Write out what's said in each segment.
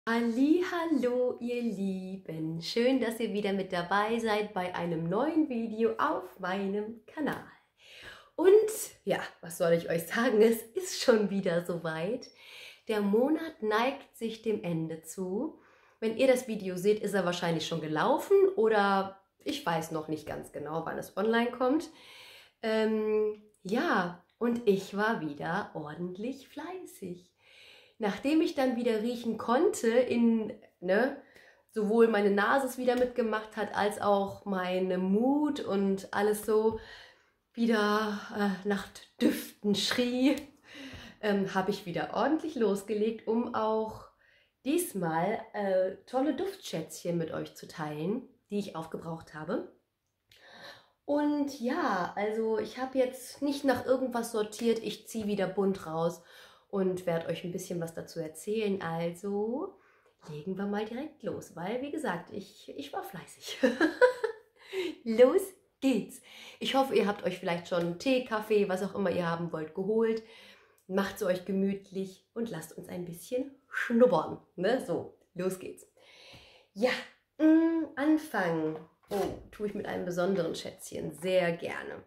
Hallo, ihr Lieben! Schön, dass ihr wieder mit dabei seid bei einem neuen Video auf meinem Kanal. Und ja, was soll ich euch sagen? Es ist schon wieder soweit. Der Monat neigt sich dem Ende zu. Wenn ihr das Video seht, ist er wahrscheinlich schon gelaufen oder ich weiß noch nicht ganz genau, wann es online kommt. Ja, und ich war wieder ordentlich fleißig. Nachdem ich dann wieder riechen konnte, sowohl meine Nase es wieder mitgemacht hat, als auch meine Mut und alles so wieder nach Düften schrie, habe ich wieder ordentlich losgelegt, um auch diesmal tolle Duftschätzchen mit euch zu teilen, die ich aufgebraucht habe. Und ja, also ich habe jetzt nicht nach irgendwas sortiert, ich ziehe wieder bunt raus und werde euch ein bisschen was dazu erzählen. Also legen wir mal direkt los, weil wie gesagt, ich war fleißig. Los geht's! Ich hoffe, ihr habt euch vielleicht schon Tee, Kaffee, was auch immer ihr haben wollt, geholt. Macht es euch gemütlich und lasst uns ein bisschen schnuppern. Ne? So, los geht's. Ja, anfangen. Oh, tue ich mit einem besonderen Schätzchen. Sehr gerne.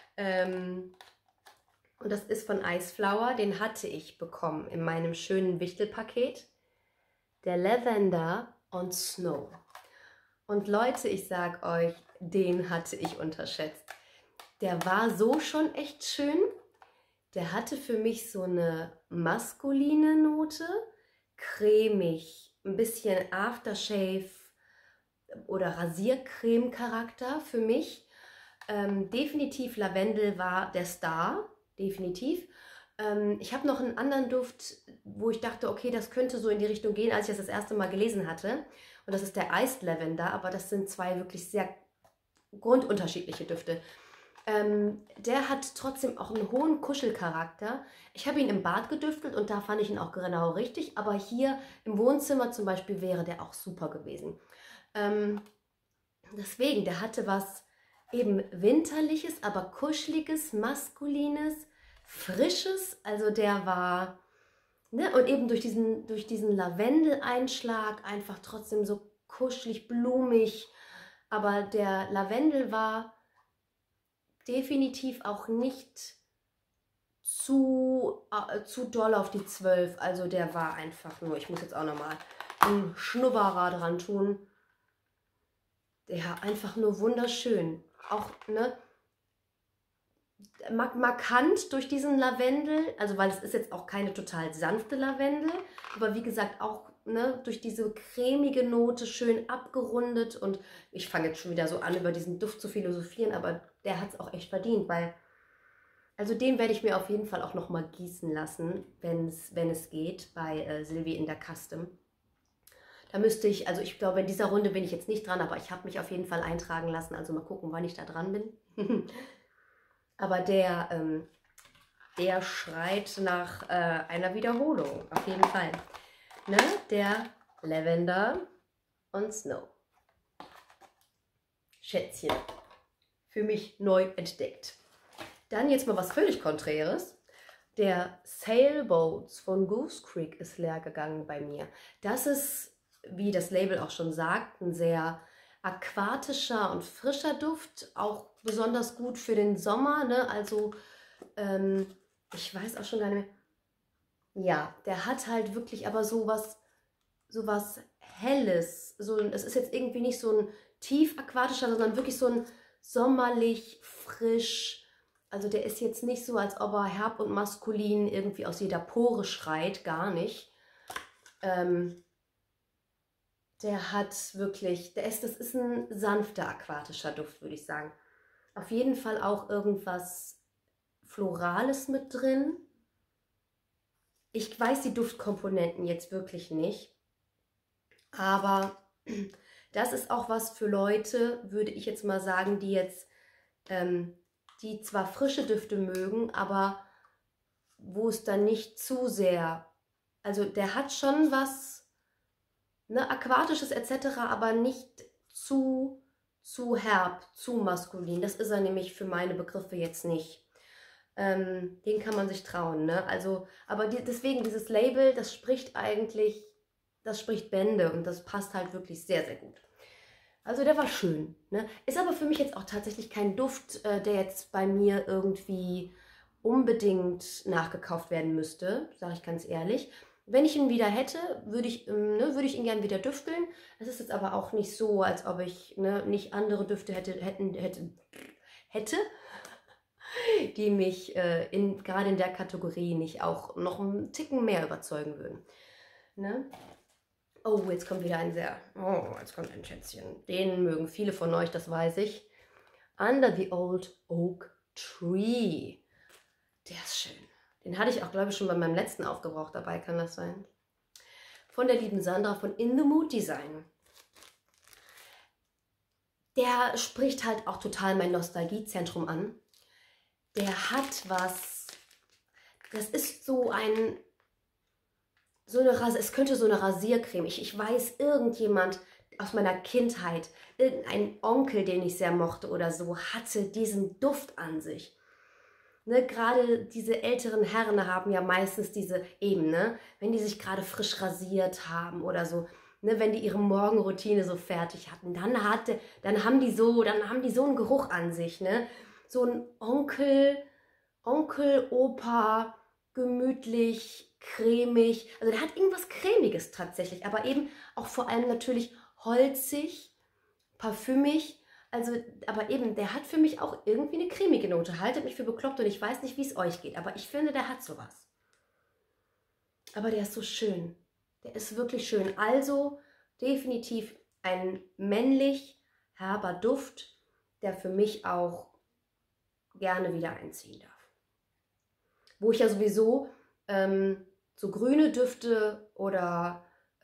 Und das ist von Ice Flower. Den hatte ich bekommen in meinem schönen Wichtelpaket. Der Lavender on Snow. Und Leute, ich sag euch, den hatte ich unterschätzt. Der war so schon echt schön. Der hatte für mich so eine maskuline Note. Cremig, ein bisschen Aftershave oder Rasiercreme-Charakter für mich. Definitiv Lavendel war der Star, definitiv. Ich habe noch einen anderen Duft, wo ich dachte, okay, das könnte so in die Richtung gehen, als ich das erste Mal gelesen hatte. Und das ist der Iced Lavender, aber das sind zwei wirklich sehr grundunterschiedliche Düfte. Der hat trotzdem auch einen hohen Kuschelcharakter. Ich habe ihn im Bad gedüftelt und da fand ich ihn auch genau richtig, aber hier im Wohnzimmer zum Beispiel wäre der auch super gewesen. Deswegen, der hatte was eben Winterliches, aber Kuscheliges, Maskulines, Frisches. Also der war, ne, und eben durch diesen Lavendeleinschlag einfach trotzdem so kuschelig, blumig. Aber der Lavendel war definitiv auch nicht zu doll auf die 12. Also der war einfach nur, ich muss jetzt auch nochmal einen Schnubberer dran tun. Ja, einfach nur wunderschön. Auch, ne, markant durch diesen Lavendel, also weil es ist jetzt auch keine total sanfte Lavendel, aber wie gesagt auch, ne, durch diese cremige Note schön abgerundet und ich fange jetzt schon wieder so an, über diesen Duft zu philosophieren, aber der hat es auch echt verdient, weil, also den werde ich mir auf jeden Fall auch nochmal gießen lassen, wenn es geht, bei Sylvie in der Custom. Da müsste ich, also ich glaube, in dieser Runde bin ich jetzt nicht dran, aber ich habe mich auf jeden Fall eintragen lassen. Also mal gucken, wann ich da dran bin. Aber der schreit nach einer Wiederholung, auf jeden Fall. Ne? Der Lavender on Snow. Schätzchen. Für mich neu entdeckt. Dann jetzt mal was völlig Konträres. Der Sailboats von Goose Creek ist leer gegangen bei mir. Das ist, wie das Label auch schon sagt, ein sehr aquatischer und frischer Duft, auch besonders gut für den Sommer, ne? Also ich weiß auch schon gar nicht mehr. Ja, der hat halt wirklich aber so was Helles. So, es ist jetzt irgendwie nicht so ein tief aquatischer, sondern wirklich so ein sommerlich frisch. Also der ist jetzt nicht so, als ob er herb und maskulin irgendwie aus jeder Pore schreit, gar nicht. Der hat wirklich, das ist ein sanfter aquatischer Duft, würde ich sagen. Auf jeden Fall auch irgendwas Florales mit drin. Ich weiß die Duftkomponenten jetzt wirklich nicht, aber das ist auch was für Leute, würde ich jetzt mal sagen, die jetzt, die zwar frische Düfte mögen, aber wo es dann nicht zu sehr, also der hat schon was, ne, Aquatisches etc., aber nicht zu herb, zu maskulin. Das ist er nämlich für meine Begriffe jetzt nicht. Den kann man sich trauen, ne? Also, aber deswegen dieses Label, das spricht eigentlich das spricht Bände und das passt halt wirklich sehr, sehr gut. Also der war schön, ne? Ist aber für mich jetzt auch tatsächlich kein Duft, der jetzt bei mir irgendwie unbedingt nachgekauft werden müsste, sage ich ganz ehrlich. Wenn ich ihn wieder hätte, würde ich ihn gern wieder düfteln. Es ist jetzt aber auch nicht so, als ob ich nicht andere Düfte hätte, die mich gerade in der Kategorie nicht auch noch einen Ticken mehr überzeugen würden. Ne? Oh, jetzt kommt wieder jetzt kommt ein Schätzchen. Den mögen viele von euch, das weiß ich. Under the Old Oak Tree. Der ist schön. Den hatte ich auch, glaube ich, schon bei meinem letzten Aufgebrauch dabei, kann das sein? Von der lieben Sandra von In the Mood Design. Der spricht halt auch total mein Nostalgiezentrum an. Der hat was, das ist es könnte so eine Rasiercreme. Ich weiß, irgendjemand aus meiner Kindheit, irgendein Onkel, den ich sehr mochte oder so, hatte diesen Duft an sich. Ne, gerade diese älteren Herren haben ja meistens wenn die sich gerade frisch rasiert haben oder so, ne, wenn die ihre Morgenroutine so fertig hatten, dann haben die so einen Geruch an sich, ne? So ein Onkel, Opa, gemütlich, cremig. Also der hat irgendwas Cremiges tatsächlich, aber eben auch vor allem natürlich holzig, parfümig. Also, aber eben, der hat für mich auch irgendwie eine cremige Note. Haltet mich für bekloppt und ich weiß nicht, wie es euch geht, aber ich finde, der hat sowas. Aber der ist so schön. Der ist wirklich schön. Also definitiv ein männlich herber Duft, der für mich auch gerne wieder einziehen darf. Wo ich ja sowieso so grüne Düfte oder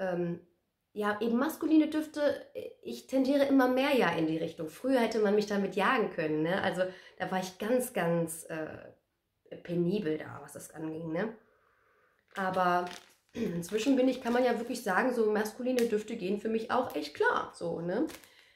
eben maskuline Düfte, ich tendiere immer mehr ja in die Richtung. Früher hätte man mich damit jagen können, ne? Also da war ich ganz, ganz penibel da, was das anging, ne? Aber inzwischen kann man ja wirklich sagen, so maskuline Düfte gehen für mich auch echt klar, so, ne?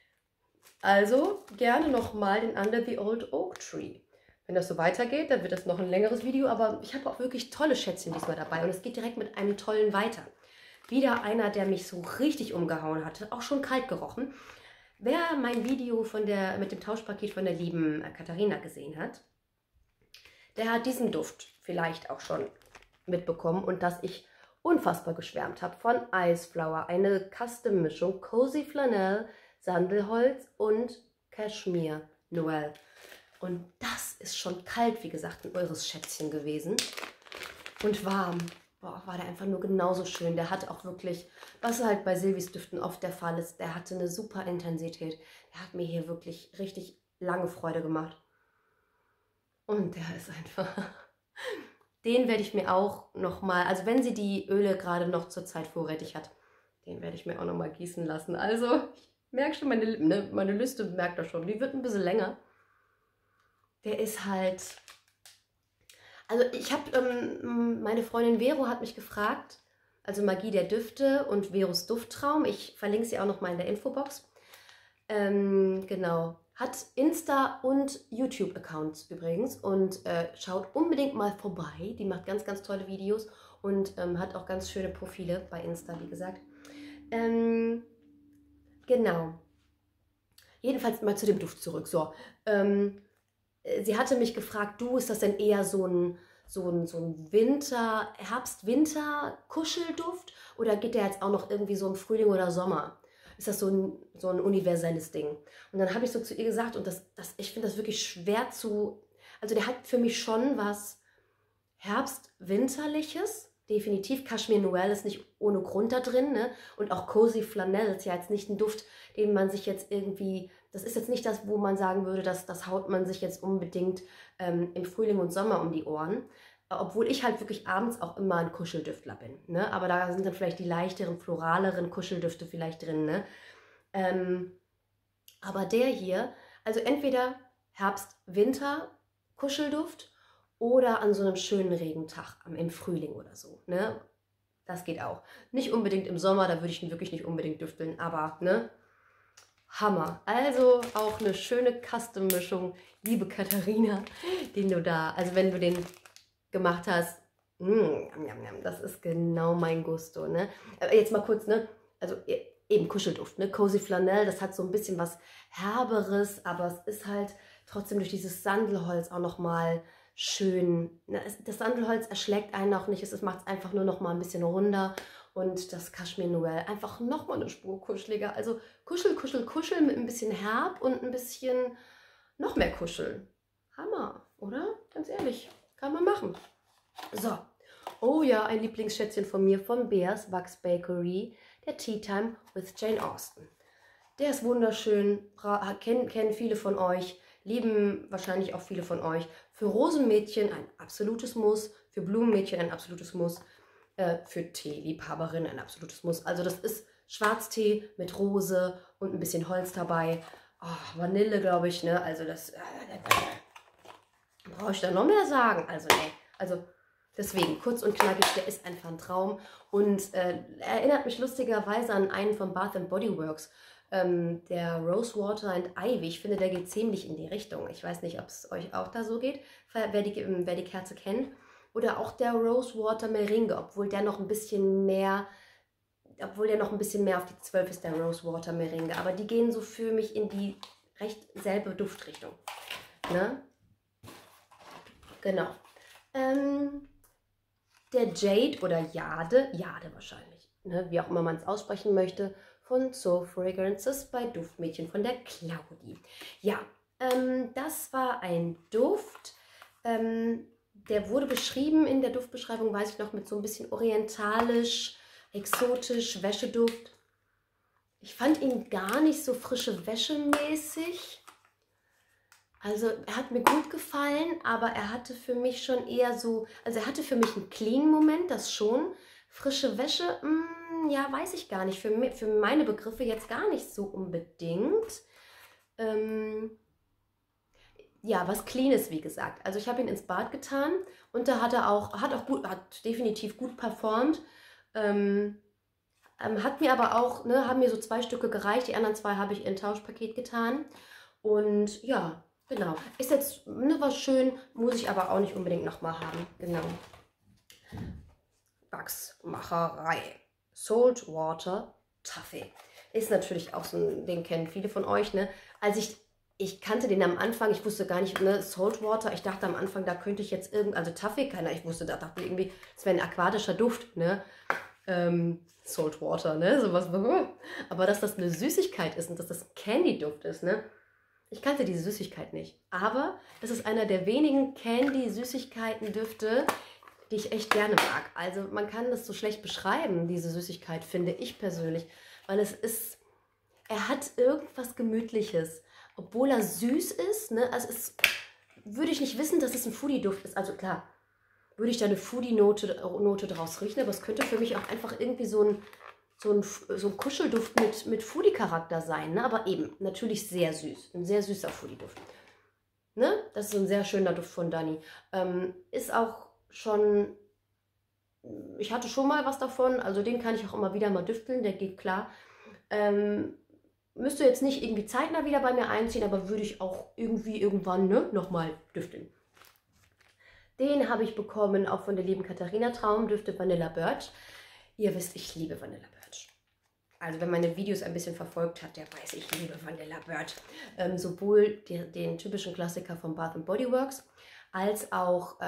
Also gerne nochmal den Under the Old Oak Tree. Wenn das so weitergeht, dann wird das noch ein längeres Video, aber ich habe auch wirklich tolle Schätzchen diesmal dabei und es geht direkt mit einem tollen weiter. Wieder einer, der mich so richtig umgehauen hatte, auch schon kalt gerochen. Wer mein Video mit dem Tauschpaket von der lieben Katharina gesehen hat, der hat diesen Duft vielleicht auch schon mitbekommen und dass ich unfassbar geschwärmt habe von Iceflower, eine Custom-Mischung, Cozy Flanell, Sandelholz und Cashmere Noel. Und das ist schon kalt, wie gesagt, ein eures Schätzchen gewesen und warm. Boah, war der einfach nur genauso schön. Der hat auch wirklich, was halt bei Sylvies Düften oft der Fall ist, der hatte eine super Intensität. Der hat mir hier wirklich richtig lange Freude gemacht. Und der ist einfach... Den werde ich mir auch nochmal, also wenn sie die Öle gerade noch zur Zeit vorrätig hat, den werde ich mir auch nochmal gießen lassen. Also, ich merke schon, meine Liste merkt das schon, die wird ein bisschen länger. Der ist halt... Also ich habe, meine Freundin Vero hat mich gefragt, also Magie der Düfte und Veros Dufttraum, ich verlinke sie auch nochmal in der Infobox. Genau, hat Insta- und YouTube-Accounts übrigens und schaut unbedingt mal vorbei, die macht ganz, ganz tolle Videos und hat auch ganz schöne Profile bei Insta, wie gesagt. Genau, jedenfalls mal zu dem Duft zurück, so, sie hatte mich gefragt, ist das denn eher so ein Herbst-Winter-Kuschelduft oder geht der jetzt auch noch irgendwie so im Frühling oder Sommer? Ist das so ein universelles Ding? Und dann habe ich so zu ihr gesagt, und ich finde das wirklich schwer also der hat für mich schon was Herbst-Winterliches, definitiv. Cashmere Noel ist nicht ohne Grund da drin, ne? Und auch Cozy Flanell ist ja jetzt nicht ein Duft, den man sich jetzt irgendwie... Das ist jetzt nicht das, wo man sagen würde, das haut man sich jetzt unbedingt im Frühling und Sommer um die Ohren. Obwohl ich halt wirklich abends auch immer ein Kuscheldüftler bin. Ne? Aber da sind dann vielleicht die leichteren, floraleren Kuscheldüfte vielleicht drin. Ne? Aber der hier, also entweder Herbst-Winter-Kuschelduft oder an so einem schönen Regentag im Frühling oder so. Ne? Das geht auch. Nicht unbedingt im Sommer, da würde ich ihn wirklich nicht unbedingt düfteln, aber ne? Hammer. Also auch eine schöne Custom-Mischung, liebe Katharina, den du da, also wenn du den gemacht hast, Das ist genau mein Gusto, ne? Jetzt mal kurz, ne? Also eben Kuschelduft, ne? Cozy Flanell, das hat so ein bisschen was Herberes, aber es ist halt trotzdem durch dieses Sandelholz auch nochmal schön. Ne? Das Sandelholz erschlägt einen auch nicht, es macht es einfach nur nochmal ein bisschen runder. Und das Cashmere Noel einfach nochmal eine Spur kuscheliger. Also Kuschel, Kuschel, Kuschel mit ein bisschen Herb und ein bisschen noch mehr Kuscheln. Hammer, oder? Ganz ehrlich, kann man machen. So, oh ja, ein Lieblingsschätzchen von mir, von Bears Wax Bakery, der Tea Time with Jane Austen. Der ist wunderschön, kennen viele von euch, lieben wahrscheinlich auch viele von euch. Für Rosenmädchen ein absolutes Muss, für Blumenmädchen ein absolutes Muss, für Teeliebhaberinnen ein absolutes Muss. Also das ist Schwarztee mit Rose und ein bisschen Holz dabei. Oh, Vanille, glaube ich, ne? Also das brauche ich da noch mehr sagen. Also nee, also deswegen, kurz und knackig, der ist einfach ein Traum und erinnert mich lustigerweise an einen von Bath Body Works, der Rosewater and Ivy. Ich finde, der geht ziemlich in die Richtung. Ich weiß nicht, ob es euch auch da so geht, wer die Kerze kennt. Oder auch der Rosewater Meringue, obwohl der noch ein bisschen mehr auf die 12 ist, der Rosewater Meringue. Aber die gehen so für mich in die recht selbe Duftrichtung. Ne? Genau. Der Jade oder Jade wahrscheinlich, ne, wie auch immer man es aussprechen möchte, von So Fragrances bei Duftmädchen von der Claudi. Ja, das war ein Duft, der wurde beschrieben in der Duftbeschreibung, weiß ich noch, mit so ein bisschen orientalisch, exotisch, Wäscheduft. Ich fand ihn gar nicht so frische Wäsche mäßig. Also er hat mir gut gefallen, aber er hatte für mich schon eher so, also er hatte für mich einen Clean-Moment, das schon. Frische Wäsche, ja, weiß ich gar nicht. Für meine Begriffe jetzt gar nicht so unbedingt. Ja, was Cleanes, wie gesagt. Also ich habe ihn ins Bad getan und da hat definitiv gut performt. Hat mir aber auch, ne, haben mir so 2 Stücke gereicht. Die anderen 2 habe ich in ein Tauschpaket getan. Und ja, genau. Ist jetzt, ne, was schön, muss ich aber auch nicht unbedingt nochmal haben. Genau. Wachsmacherei. Saltwater Toffee. Ist natürlich auch so ein, den kennen viele von euch, ne? Als ich kannte den am Anfang, ich wusste gar nicht, ne, Saltwater, ich dachte am Anfang, da könnte ich jetzt also Toffee, ich wusste, da dachte ich irgendwie, das wäre ein aquatischer Duft, ne? Saltwater, ne? Sowas. Aber dass das eine Süßigkeit ist und dass das ein Candy-Duft ist, ne? Ich kannte diese Süßigkeit nicht. Aber es ist einer der wenigen Candy-Süßigkeiten-Düfte, die ich echt gerne mag. Also man kann das so schlecht beschreiben, diese Süßigkeit, finde ich persönlich. Weil er hat irgendwas Gemütliches. Obwohl er süß ist, ne? Also würde ich nicht wissen, dass es ein Foodie-Duft ist. Also klar, würde ich da eine Foodie-Note draus riechen, aber es könnte für mich auch einfach irgendwie so ein Kuschelduft mit Foodie-Charakter sein, ne? Aber eben, natürlich sehr süß. Ein sehr süßer Foodie-Duft. Ne? Das ist ein sehr schöner Duft von Dani. Ist auch schon, ich hatte schon mal was davon, also den kann ich auch immer wieder mal düfteln, der geht klar. Müsste jetzt nicht irgendwie zeitnah wieder bei mir einziehen, aber würde ich auch irgendwie irgendwann, ne, nochmal düfteln. Den habe ich bekommen, auch von der lieben Katharina Traumdüfte Vanilla Birch. Ihr wisst, ich liebe Vanilla Birch. Also wer meine Videos ein bisschen verfolgt hat, der weiß, ich liebe Vanilla Birch. Sowohl den typischen Klassiker von Bath Body Works, als auch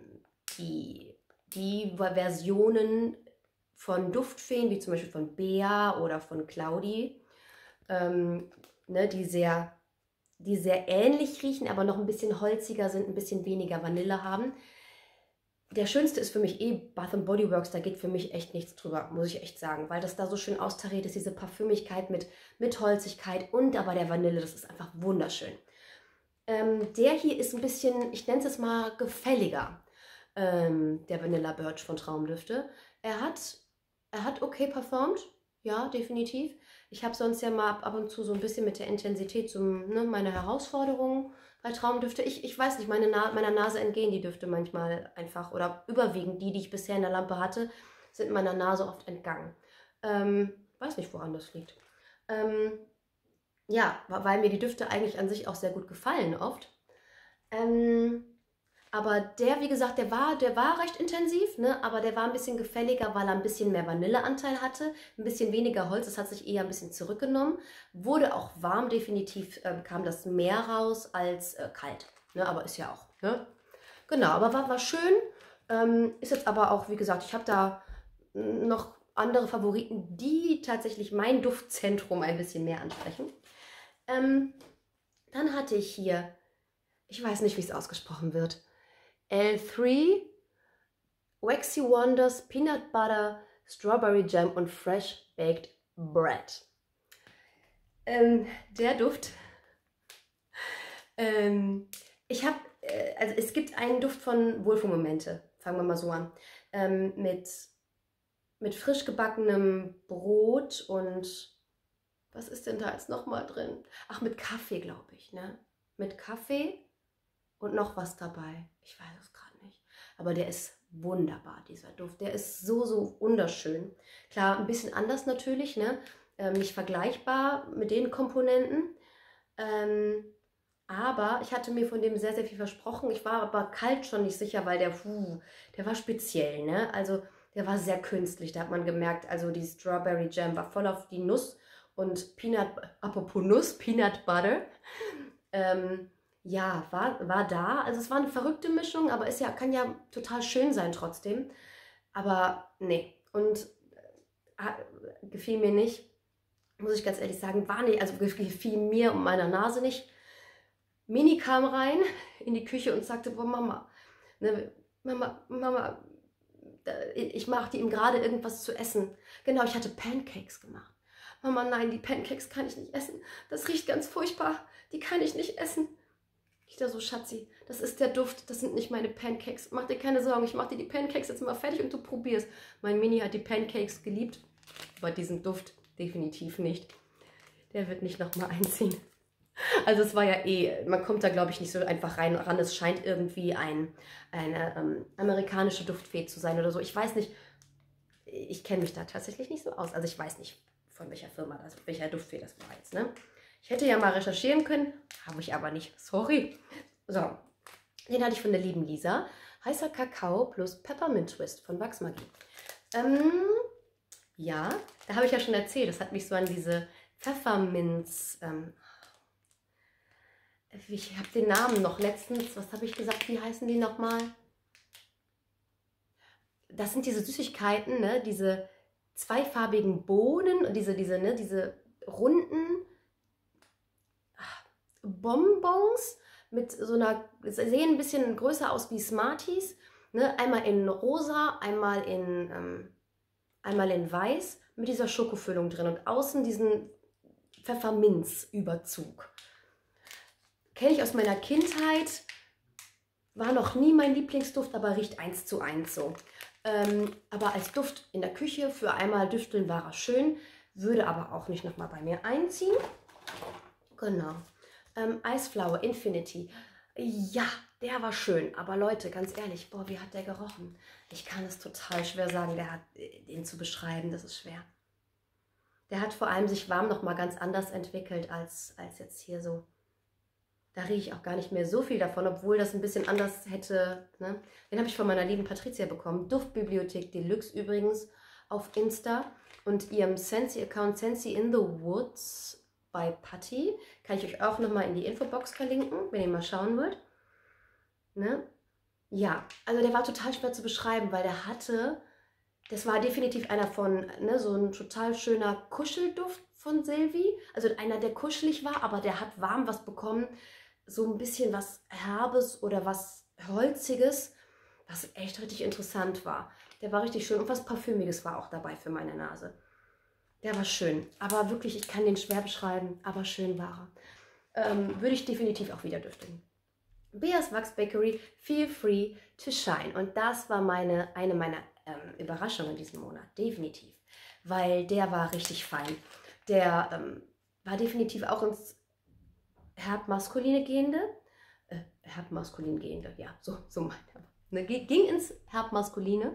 die Versionen von Duftfeen, wie zum Beispiel von Bea oder von Claudi, ne, die sehr ähnlich riechen, aber noch ein bisschen holziger sind, ein bisschen weniger Vanille haben. Der schönste ist für mich Bath Body Works, da geht für mich echt nichts drüber, muss ich echt sagen, weil das da so schön austariert ist, diese Parfümigkeit mit Holzigkeit und aber der Vanille, das ist einfach wunderschön. Der hier ist ein bisschen, ich nenne es jetzt mal gefälliger, der Vanilla Birch von Traumdüfte. Er hat okay performt, ja, definitiv. Ich habe sonst ja mal ab und zu so ein bisschen mit der Intensität meine Herausforderungen bei Traumdüfte. Ich weiß nicht, meiner Nase entgehen die Düfte manchmal einfach oder überwiegend die ich bisher in der Lampe hatte, sind meiner Nase oft entgangen. Weiß nicht, woran das liegt. Ja, weil mir die Düfte eigentlich an sich auch sehr gut gefallen oft. Aber der, wie gesagt, der war recht intensiv, ne? Aber der war ein bisschen gefälliger, weil er ein bisschen mehr Vanilleanteil hatte, ein bisschen weniger Holz, das hat sich eher ein bisschen zurückgenommen. Wurde auch warm, definitiv kam das mehr raus als kalt, ne? Aber ist ja auch, ne? Genau, aber war schön. Ist jetzt aber auch, wie gesagt, ich habe da noch andere Favoriten, die tatsächlich mein Duftzentrum ein bisschen mehr ansprechen. Dann hatte ich hier, ich weiß nicht, wie es ausgesprochen wird, L3 Waxy Wonders Peanut Butter Strawberry Jam und Fresh Baked Bread. Der Duft, ich habe, also es gibt einen Duft von Wohlfühlmomente, fangen wir mal so an, mit frisch gebackenem Brot und was ist denn da jetzt nochmal drin? Ach, mit Kaffee, glaube ich, ne? Mit Kaffee und noch was dabei. Ich weiß es gerade nicht. Aber der ist wunderbar, dieser Duft. Der ist so, so wunderschön. Klar, ein bisschen anders natürlich, ne? Nicht vergleichbar mit den Komponenten. Aber ich hatte mir von dem sehr, sehr viel versprochen. Ich war aber kalt schon nicht sicher, weil der war speziell, ne? Also der war sehr künstlich. Da hat man gemerkt, also die Strawberry Jam war voll auf die Nuss und apropos Nuss, Peanut Butter. Ja, war da. Also es war eine verrückte Mischung, aber kann ja total schön sein trotzdem. Aber nee. Und gefiel mir nicht, muss ich ganz ehrlich sagen, war nicht, also gefiel mir und meiner Nase nicht. Mini kam rein in die Küche und sagte, boah, Mama, ne, Mama, ich machte ihm gerade irgendwas zu essen. Genau, ich hatte Pancakes gemacht. Mama, nein, die Pancakes kann ich nicht essen. Das riecht ganz furchtbar. Die kann ich nicht essen. Ich da so, Schatzi, das ist der Duft, das sind nicht meine Pancakes. Mach dir keine Sorgen, ich mach dir die Pancakes jetzt mal fertig und du probierst. Mein Mini hat die Pancakes geliebt, aber diesen Duft definitiv nicht. Der wird nicht nochmal einziehen. Also es war ja man kommt da glaube ich nicht so einfach ran. Es scheint irgendwie eine amerikanische Duftfee zu sein oder so. Ich weiß nicht, ich kenne mich da tatsächlich nicht so aus. Also ich weiß nicht, von welcher Firma welcher Duftfee das war jetzt, ne? Ich hätte ja mal recherchieren können, habe ich aber nicht. Sorry. So, den hatte ich von der lieben Lisa. Heißer Kakao plus Peppermint Twist von Wachsmagie. Ja, da habe ich ja schon erzählt. Das hat mich so an diese Pfefferminz... ich habe den Namen noch letztens. Was habe ich gesagt? Wie heißen die nochmal? Das sind diese Süßigkeiten, ne? Diese zweifarbigen Bohnen und diese runden Bonbons mit so einer, sehen ein bisschen größer aus wie Smarties, ne? Einmal in rosa, einmal in weiß mit dieser Schokofüllung drin und außen diesen Pfefferminzüberzug. Kenne ich aus meiner Kindheit, war noch nie mein Lieblingsduft, aber riecht 1:1 so. Aber als Duft in der Küche für einmal düfteln war er schön, würde aber auch nicht nochmal bei mir einziehen. Genau. Iceflower Infinity. Ja, der war schön. Aber Leute, ganz ehrlich, boah, wie hat der gerochen? Ich kann es total schwer sagen, den zu beschreiben, das ist schwer. Der hat vor allem sich warm nochmal ganz anders entwickelt als jetzt hier so. Da rieche ich auch gar nicht mehr so viel davon, obwohl das ein bisschen anders hätte. Ne? Den habe ich von meiner lieben Patricia bekommen. Duftbibliothek Deluxe übrigens auf Insta. Und ihrem Scentsy-Account Scentsy in the Woods bei Patty. Kann ich euch auch nochmal in die Infobox verlinken, wenn ihr mal schauen wollt. Ne? Ja, also der war total schwer zu beschreiben, weil das war definitiv einer von, ne, so ein total schöner Kuschelduft von Sylvie. Also einer, der kuschelig war, aber der hat warm was bekommen. So ein bisschen was Herbes oder was Holziges, was echt richtig interessant war. Der war richtig schön und was Parfümiges war auch dabei für meine Nase. Der war schön, aber wirklich, ich kann den schwer beschreiben, aber schön war er. Würde ich definitiv auch wieder düfteln. Beas Wax Bakery, Feel Free to Shine. Und das war eine meiner Überraschungen diesen Monat, definitiv. Weil der war richtig fein. Der war definitiv auch ins Herbmaskuline gehende, ja, so meint er. Ne, ging ins Herbmaskuline,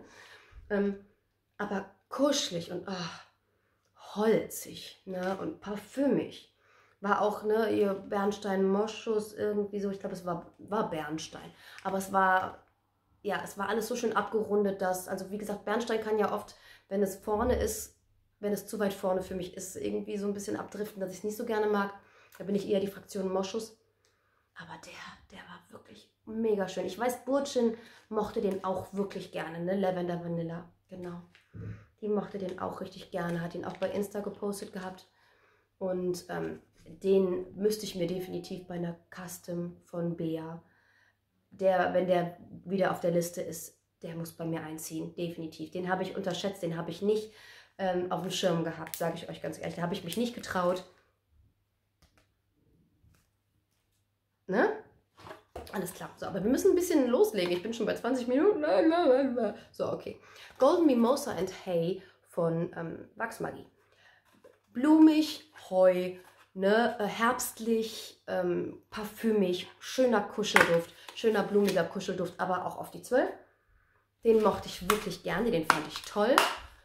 aber kuschelig und holzig, ne, und parfümig. War auch, ne, ihr Bernstein-Moschus irgendwie so. Ich glaube, es war Bernstein. Aber es war, ja, es war alles so schön abgerundet, dass, also wie gesagt, Bernstein kann ja oft, wenn es vorne ist, wenn es zu weit vorne für mich ist, irgendwie so ein bisschen abdriften, dass ich es nicht so gerne mag. Da bin ich eher die Fraktion Moschus. Aber der war wirklich mega schön. Ich weiß, Burçin mochte den auch wirklich gerne, ne? Lavender Vanilla, genau. Die mochte den auch richtig gerne, hat ihn auch bei Insta gepostet gehabt. Und den müsste ich mir definitiv bei einer Custom von Bea, wenn der wieder auf der Liste ist, der muss bei mir einziehen, definitiv. Den habe ich unterschätzt, den habe ich nicht auf dem Schirm gehabt, sage ich euch ganz ehrlich. Da habe ich mich nicht getraut. Ne? Alles klar. So, aber wir müssen ein bisschen loslegen. Ich bin schon bei 20 Minuten. So, okay. Golden Mimosa and Hay von Wachsmagie. Blumig, Heu, ne, herbstlich, parfümig, schöner Kuschelduft, schöner blumiger Kuschelduft, aber auch auf die 12. Den mochte ich wirklich gerne, den fand ich toll.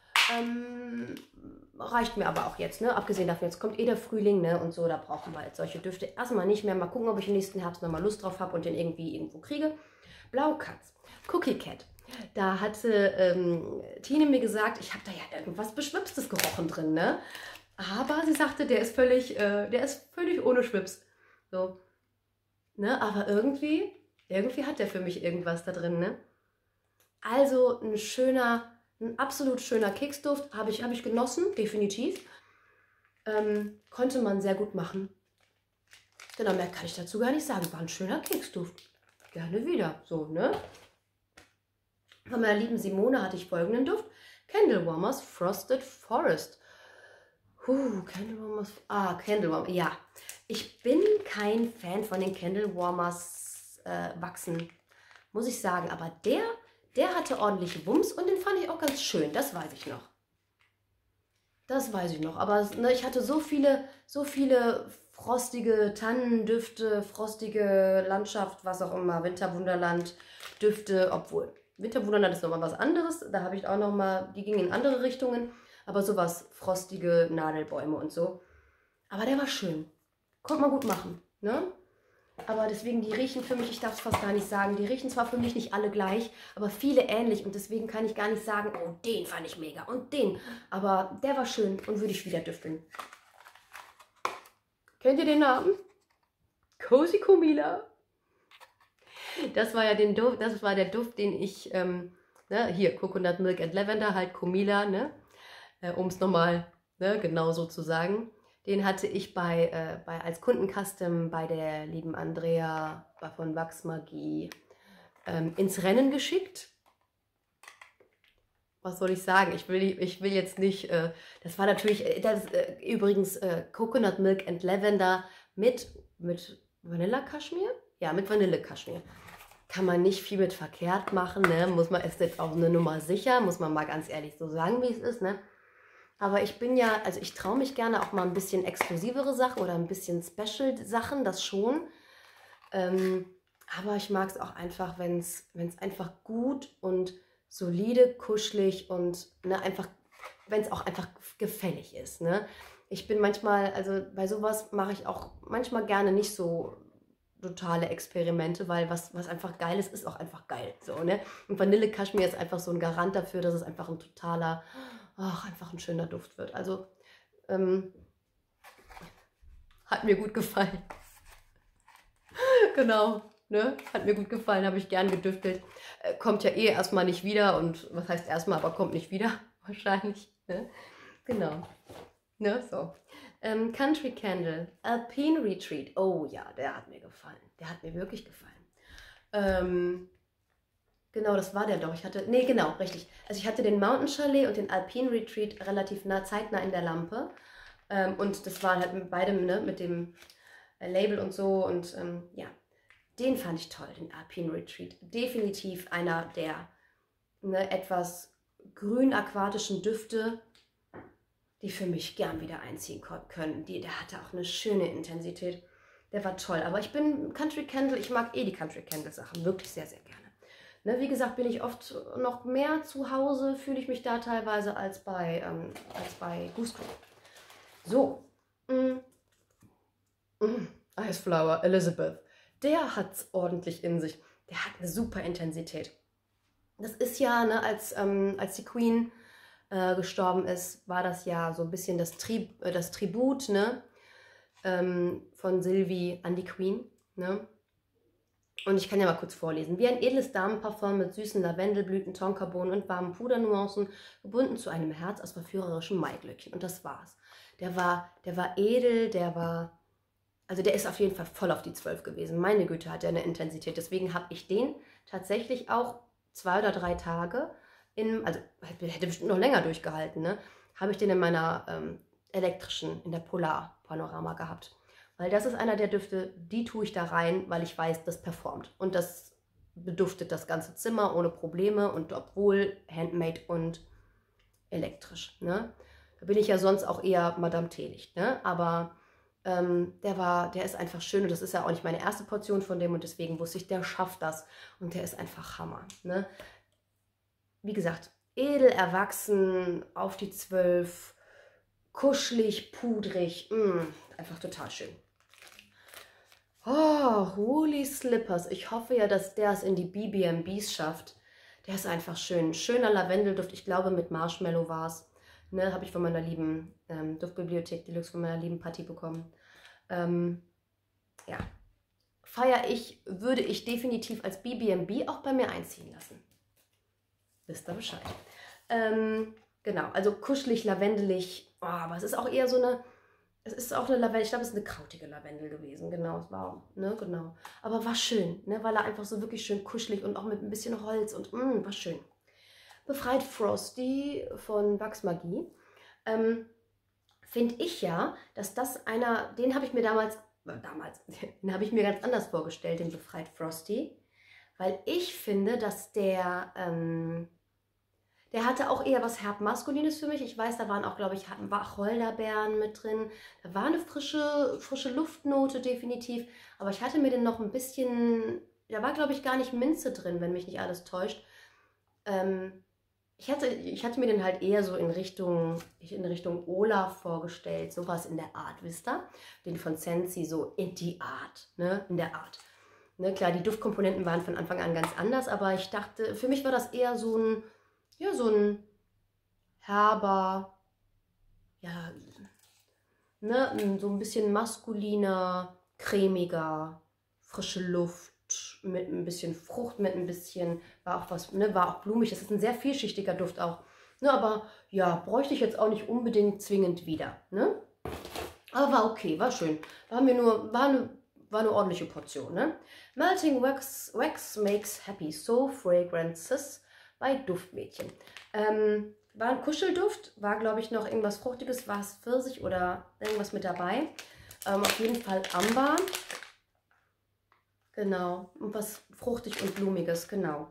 Reicht mir aber auch jetzt, ne? Abgesehen davon, jetzt kommt der Frühling, ne? Und so, da brauchen wir jetzt solche Düfte erstmal nicht mehr. Mal gucken, ob ich im nächsten Herbst nochmal Lust drauf habe und den irgendwie irgendwo kriege. Blaukatz, Cookie Cat. Da hatte Tine mir gesagt, ich habe da ja irgendwas Beschwipstes gerochen drin, ne? Aber sie sagte, der ist völlig ohne Schwips. So. Ne? Aber irgendwie hat der für mich irgendwas da drin, ne? Also ein absolut schöner Keksduft, habe ich genossen, definitiv. Konnte man sehr gut machen. Genau, mehr kann ich dazu gar nicht sagen. War ein schöner Keksduft. Gerne wieder, so, ne? Von meiner lieben Simone hatte ich folgenden Duft. Candle Warmers Frosted Forest. Candle Warmers. Candle Warmers, ja. Ich bin kein Fan von den Candle Warmers Wachsen, muss ich sagen. Aber der hatte ordentlich Wumms und den fand ich auch ganz schön. Das weiß ich noch. Das weiß ich noch. Aber ne, ich hatte so viele frostige Tannendüfte, frostige Landschaft, was auch immer, Winterwunderland Düfte, obwohl Winterwunderland ist nochmal was anderes. Da habe ich auch nochmal, die gingen in andere Richtungen. Aber sowas, frostige Nadelbäume und so. Aber der war schön. Konnte man gut machen, ne? Aber deswegen, die riechen für mich, ich darf es fast gar nicht sagen, die riechen zwar für mich nicht alle gleich, aber viele ähnlich. Und deswegen kann ich gar nicht sagen, oh, den fand ich mega und den. Aber der war schön und würde ich wieder düfteln. Kennt ihr den Namen? Cozy Comila. Das war ja der Duft, den ich, ne, hier, Coconut Milk and Lavender, halt Comila, ne? Um es nochmal, ne, genau so zu sagen. Den hatte ich als Kundencustom bei der lieben Andrea von Wachsmagie ins Rennen geschickt. Was soll ich sagen? Ich will jetzt nicht, das war natürlich, übrigens Coconut Milk and Lavender mit Vanillekaschmir? Ja, mit Vanillekaschmir. Kann man nicht viel mit verkehrt machen, ne? Ist jetzt auch eine Nummer sicher, muss man mal ganz ehrlich so sagen, wie es ist, ne? Aber ich bin ja, also ich traue mich gerne auch mal ein bisschen exklusivere Sachen oder ein bisschen Special-Sachen, das schon. Aber ich mag es auch einfach, wenn es einfach gut und solide, kuschelig und ne, einfach, wenn es auch einfach gefällig ist. Ne? Ich bin manchmal, also bei sowas mache ich auch manchmal gerne nicht so totale Experimente, weil was einfach geil ist auch einfach geil. So, ne? Und Vanille-Kaschmir ist einfach so ein Garant dafür, dass es einfach ein totaler... einfach ein schöner Duft wird. Also hat mir gut gefallen. Genau, ne? Hat mir gut gefallen, habe ich gern gedüftelt. Kommt ja eh erstmal nicht wieder und was heißt erstmal, aber kommt nicht wieder wahrscheinlich. Ne? Genau. Ne? So. Country Candle, Alpine Retreat. Oh ja, der hat mir gefallen. Der hat mir wirklich gefallen. Genau, das war der doch. Genau, richtig. Also ich hatte den Mountain Chalet und den Alpine Retreat relativ zeitnah in der Lampe. Und das war halt mit beidem, ne, mit dem Label und so. Und ja, den fand ich toll, den Alpine Retreat. Definitiv einer der etwas grün-aquatischen Düfte, die für mich gern wieder einziehen können. Der hatte auch eine schöne Intensität. Der war toll. Aber ich bin Country Candle, ich mag die Country Candle Sachen wirklich sehr, sehr gerne. Ne, wie gesagt, bin ich oft noch mehr zu Hause, fühle ich mich da teilweise als bei Goosetrap. So, Iceflower Elizabeth, der hat es ordentlich in sich. Der hat eine super Intensität. Das ist ja, ne, als die Queen gestorben ist, war das ja so ein bisschen das Tribut, ne, von Sylvie an die Queen. Ne? Und ich kann ja mal kurz vorlesen. Wie ein edles Damenparfum mit süßen Lavendelblüten, Tonkabohnen und warmen Pudernuancen, gebunden zu einem Herz aus verführerischem Maiglöckchen. Und das war's. Der war edel, also der ist auf jeden Fall voll auf die 12 gewesen. Meine Güte, hat er eine Intensität. Deswegen habe ich den tatsächlich auch 2 oder 3 Tage also hätte bestimmt noch länger durchgehalten, ne? Habe ich den in meiner elektrischen, in der Polar Panorama gehabt. Weil das ist einer der Düfte, die tue ich da rein, weil ich weiß, das performt. Und das beduftet das ganze Zimmer ohne Probleme und obwohl handmade und elektrisch, ne? Da bin ich ja sonst auch eher Madame Teelicht, ne? Aber der ist einfach schön und das ist ja auch nicht meine erste Portion von dem und deswegen wusste ich, der schafft das und der ist einfach Hammer, ne? Wie gesagt, edel, erwachsen, auf die 12, kuschelig, pudrig, einfach total schön. Oh, Woolly Slippers. Ich hoffe ja, dass der es in die BB&Bs schafft. Der ist einfach schön. Schöner Lavendelduft. Ich glaube, mit Marshmallow war es. Ne, habe ich von meiner lieben Duftbibliothek Deluxe, von meiner lieben Patti bekommen. Ja, würde ich definitiv als BB&B auch bei mir einziehen lassen. Wisst ihr Bescheid. Genau, also kuschelig, lavendelig, oh, aber es ist auch eher so es ist auch eine Lavendel, ich glaube, es ist eine krautige Lavendel gewesen, genau, es war, ne, genau. Aber war schön, ne, weil er einfach so wirklich schön kuschelig und auch mit ein bisschen Holz und, war schön. Befreit Frosty von Wachsmagie, finde ich ja, dass das den habe ich mir den habe ich mir ganz anders vorgestellt, den Befreit Frosty, weil ich finde, dass der hatte auch eher was herb-maskulines für mich. Ich weiß, da waren auch, glaube ich, Wacholderbeeren mit drin. Da war eine frische Luftnote definitiv. Aber ich hatte mir den noch ein bisschen, da war, glaube ich, gar nicht Minze drin, wenn mich nicht alles täuscht. Ich hatte mir den halt eher so in Richtung Olaf vorgestellt. Sowas in der Art, wisst ihr? Den von Scentsy so in die Art, ne? In der Art. Ne, klar, die Duftkomponenten waren von Anfang an ganz anders, aber ich dachte, für mich war das eher so ein herber, ja, ne, so ein bisschen maskuliner, cremiger, frische Luft mit ein bisschen Frucht, mit ein bisschen, war auch blumig. Das ist ein sehr vielschichtiger Duft auch. Ne, aber ja, bräuchte ich jetzt auch nicht unbedingt zwingend wieder. Ne? Aber war okay, war schön. War eine ordentliche Portion. Ne? Melting Wax makes happy, so fragrances bei Duftmädchen. War ein Kuschelduft, war glaube ich noch irgendwas Fruchtiges, war es Pfirsich oder irgendwas mit dabei. Auf jeden Fall Amber. Genau, und was fruchtig und blumiges, genau.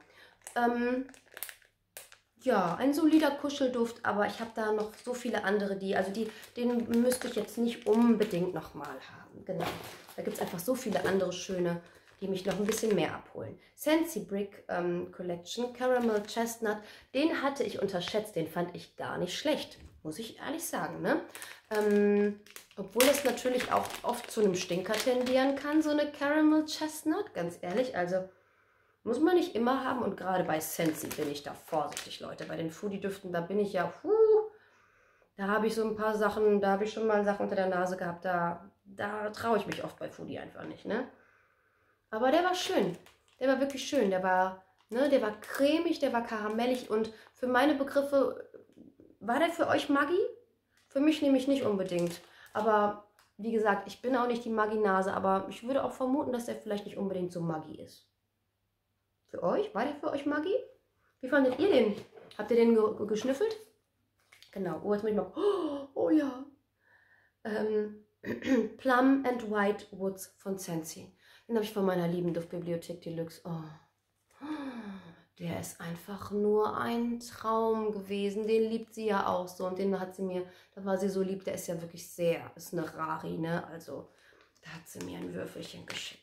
Ja, ein solider Kuschelduft, aber ich habe da noch so viele andere, den müsste ich jetzt nicht unbedingt nochmal haben. Genau, da gibt es einfach so viele andere schöne, die mich noch ein bisschen mehr abholen. Scentsy Brick Collection, Caramel Chestnut, den hatte ich unterschätzt, den fand ich gar nicht schlecht, muss ich ehrlich sagen, ne? Obwohl das natürlich auch oft zu einem Stinker tendieren kann, so eine Caramel Chestnut, ganz ehrlich, also muss man nicht immer haben und gerade bei Scentsy bin ich da vorsichtig, Leute. Bei den Foodie-Düften, da bin ich ja, da habe ich so ein paar Sachen, da habe ich schon mal Sachen unter der Nase gehabt, da traue ich mich oft bei Foodie einfach nicht, ne? Aber der war schön, der war wirklich schön, der war cremig, der war karamellig und für meine Begriffe, war der für euch Maggi? Für mich nämlich nicht unbedingt, aber wie gesagt, ich bin auch nicht die Maggi-Nase, aber ich würde auch vermuten, dass der vielleicht nicht unbedingt so Maggi ist. Für euch? War der für euch Maggi? Wie fandet ihr den? Habt ihr den geschnüffelt? Genau. Oh, jetzt muss ich mal. Oh ja. Plum and White Woods von Scentsy. Den habe ich von meiner lieben Duftbibliothek Deluxe. Oh. Der ist einfach nur ein Traum gewesen. Den liebt sie ja auch so. Und den hat sie mir, da war sie so lieb. Der ist ja wirklich ist eine Rari, ne? Also, da hat sie mir ein Würfelchen geschickt.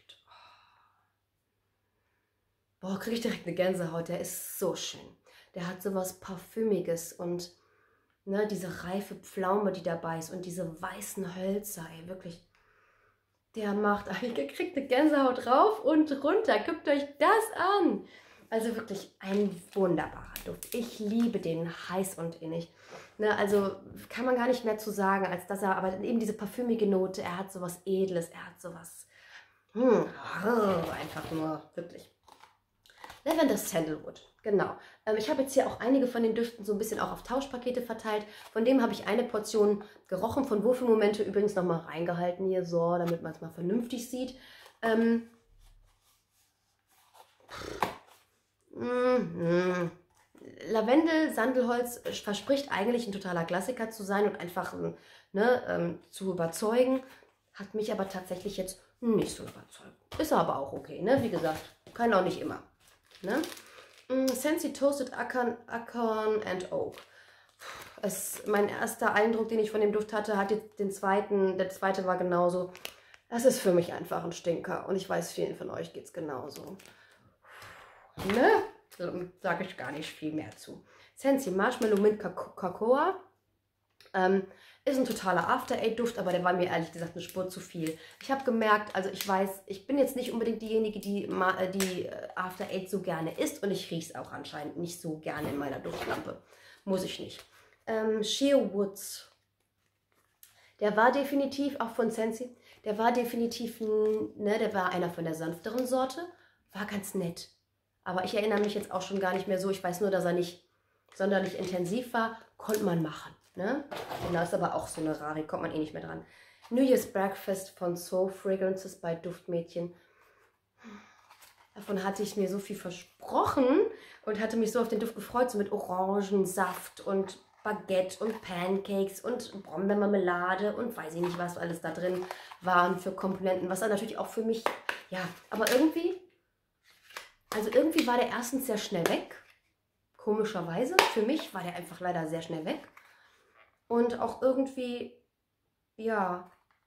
Boah, kriege ich direkt eine Gänsehaut. Der ist so schön. Der hat so was Parfümiges und ne, diese reife Pflaume, die dabei ist und diese weißen Hölzer, ey, wirklich. der macht, ihr kriegt eine Gänsehaut rauf und runter. Guckt euch das an. Also wirklich ein wunderbarer Duft. Ich liebe den heiß und innig. Ne, also kann man gar nicht mehr zu sagen, als dass er, aber eben diese parfümige Note, er hat sowas Edles, er hat sowas, einfach nur, wirklich. Lavender Sandalwood, genau. Ich habe jetzt hier auch einige von den Düften so ein bisschen auch auf Tauschpakete verteilt. Von dem habe ich eine Portion gerochen, von Wohlfühlmomente übrigens nochmal reingehalten hier, so, damit man es mal vernünftig sieht. Lavendel, Sandelholz verspricht eigentlich ein totaler Klassiker zu sein und einfach zu überzeugen. Hat mich aber tatsächlich jetzt nicht so überzeugt. Ist aber auch okay, ne? Wie gesagt, kann auch nicht immer. Ne? Scentsy Toasted Acorn and Oak. Mein erster Eindruck, den ich von dem Duft hatte, hat jetzt den zweiten. Der zweite war genauso. Das ist für mich einfach ein Stinker. Und ich weiß, vielen von euch geht es genauso. Ne? Sage ich gar nicht viel mehr zu. Scentsy Marshmallow Mint Cocoa. Ist ein totaler After-Eight-Duft, aber der war mir ehrlich gesagt eine Spur zu viel. Ich habe gemerkt, also ich weiß, ich bin jetzt nicht unbedingt diejenige, die After-Eight so gerne isst und ich rieche es auch anscheinend nicht so gerne in meiner Duftlampe. Muss ich nicht. Sheer Woods. Der war definitiv, auch von Scentsy, der war definitiv, ne, der war einer von der sanfteren Sorte. War ganz nett. Aber ich erinnere mich jetzt auch schon gar nicht mehr so. Ich weiß nur, dass er nicht sonderlich intensiv war. Konnte man machen. Ne? Genau, ist aber auch so eine Rari, kommt man eh nicht mehr dran. New Year's Breakfast von So Fragrances bei Duftmädchen. Davon hatte ich mir so viel versprochen und hatte mich so auf den Duft gefreut, so mit Orangensaft und Baguette und Pancakes und Brombeermarmelade und weiß ich nicht, was alles da drin waren für Komponenten. Was dann natürlich auch für mich, ja, aber irgendwie, also irgendwie war der erstens sehr schnell weg. Komischerweise. Für mich war der einfach leider sehr schnell weg. Und auch irgendwie, ja,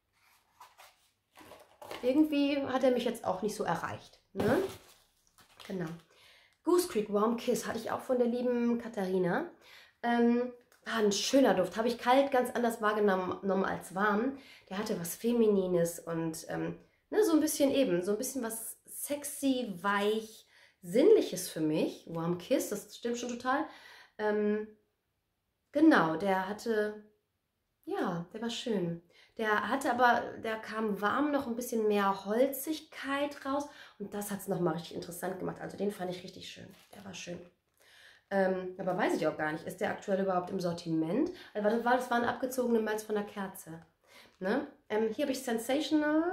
irgendwie hat er mich jetzt auch nicht so erreicht. Ne? Genau. Goose Creek Warm Kiss hatte ich auch von der lieben Katharina. War ein schöner Duft. Habe ich kalt ganz anders wahrgenommen als warm. Der hatte was Feminines und ne, so ein bisschen eben, so ein bisschen was sexy, weich, sinnliches für mich. Warm Kiss, das stimmt schon total. Genau, der hatte, ja, der war schön. Der hatte aber, der kam warm noch ein bisschen mehr Holzigkeit raus und das hat es nochmal richtig interessant gemacht. Also den fand ich richtig schön. Der war schön. Aber weiß ich auch gar nicht, ist der aktuell überhaupt im Sortiment? Also, das war ein abgezogener Malz von der Kerze. Ne? Hier habe ich Sensational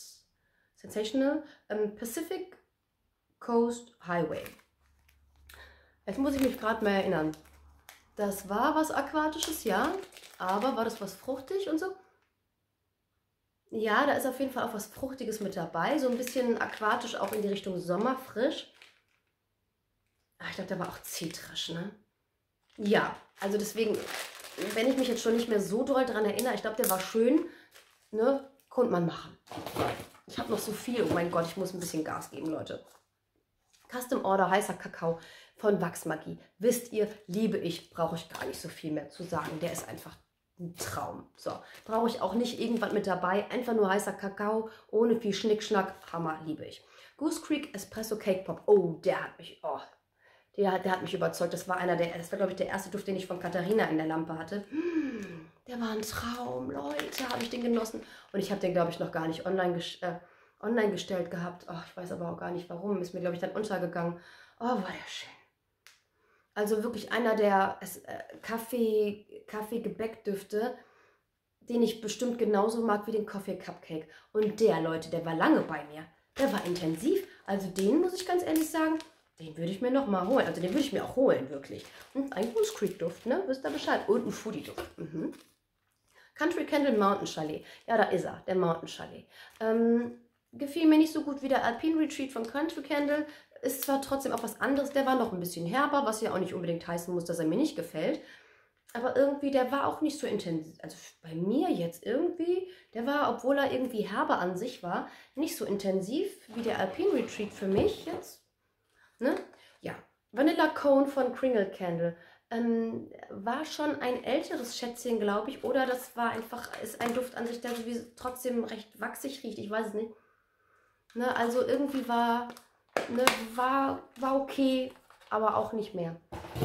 Pacific Coast Highway. Jetzt muss ich mich gerade mal erinnern. Das war was Aquatisches, ja. Aber war das was fruchtig und so? Ja, da ist auf jeden Fall auch was Fruchtiges mit dabei. So ein bisschen aquatisch auch in die Richtung sommerfrisch. Ach, ich glaube, der war auch zitrisch, ne? Ja, also deswegen, wenn ich mich jetzt schon nicht mehr so doll dran erinnere, ich glaube, der war schön, ne? Konnte man machen. Ich habe noch so viel. Oh mein Gott, ich muss ein bisschen Gas geben, Leute. Custom Order heißer Kakao von Wachsmagie. Wisst ihr, liebe ich, brauche ich gar nicht so viel mehr zu sagen. Der ist einfach ein Traum. So, brauche ich auch nicht irgendwas mit dabei. Einfach nur heißer Kakao, ohne viel Schnickschnack. Hammer, liebe ich. Goose Creek Espresso Cake Pop. Oh, der hat mich, der hat mich überzeugt. Das war das war, glaube ich, der erste Duft, den ich von Katharina in der Lampe hatte. Der war ein Traum, Leute, habe ich den genossen. Und ich habe den, glaube ich, noch gar nicht online gestellt gehabt. Oh, ich weiß aber auch gar nicht, warum. Ist mir, glaube ich, dann untergegangen. Oh, war der schön. Also wirklich einer der Kaffee-Gebäckdüfte, den ich bestimmt genauso mag wie den Coffee Cupcake. Und der, Leute, der war lange bei mir. Der war intensiv. Also den, muss ich ganz ehrlich sagen, den würde ich mir nochmal holen. Also den würde ich mir auch holen, wirklich. Und ein Goose Creek Duft, ne? Wisst ihr Bescheid? Und ein Foodie Duft. Country Candle Mountain Chalet. Ja, da ist er, der Mountain Chalet. Gefiel mir nicht so gut wie der Alpine Retreat von Country Candle. Ist zwar trotzdem auch was anderes, der war noch ein bisschen herber, was ja auch nicht unbedingt heißen muss, dass er mir nicht gefällt. Aber irgendwie, der war auch nicht so intensiv. Also bei mir jetzt irgendwie, der war, obwohl er irgendwie herber an sich war, nicht so intensiv wie der Alpine Retreat für mich jetzt. Ne? Ja, Vanilla Cone von Kringle Candle. war schon ein älteres Schätzchen, glaube ich. Oder das war einfach, ist ein Duft an sich, der sowieso trotzdem recht wachsig riecht. Ich weiß es nicht. Ne, also irgendwie war okay, aber auch nicht mehr.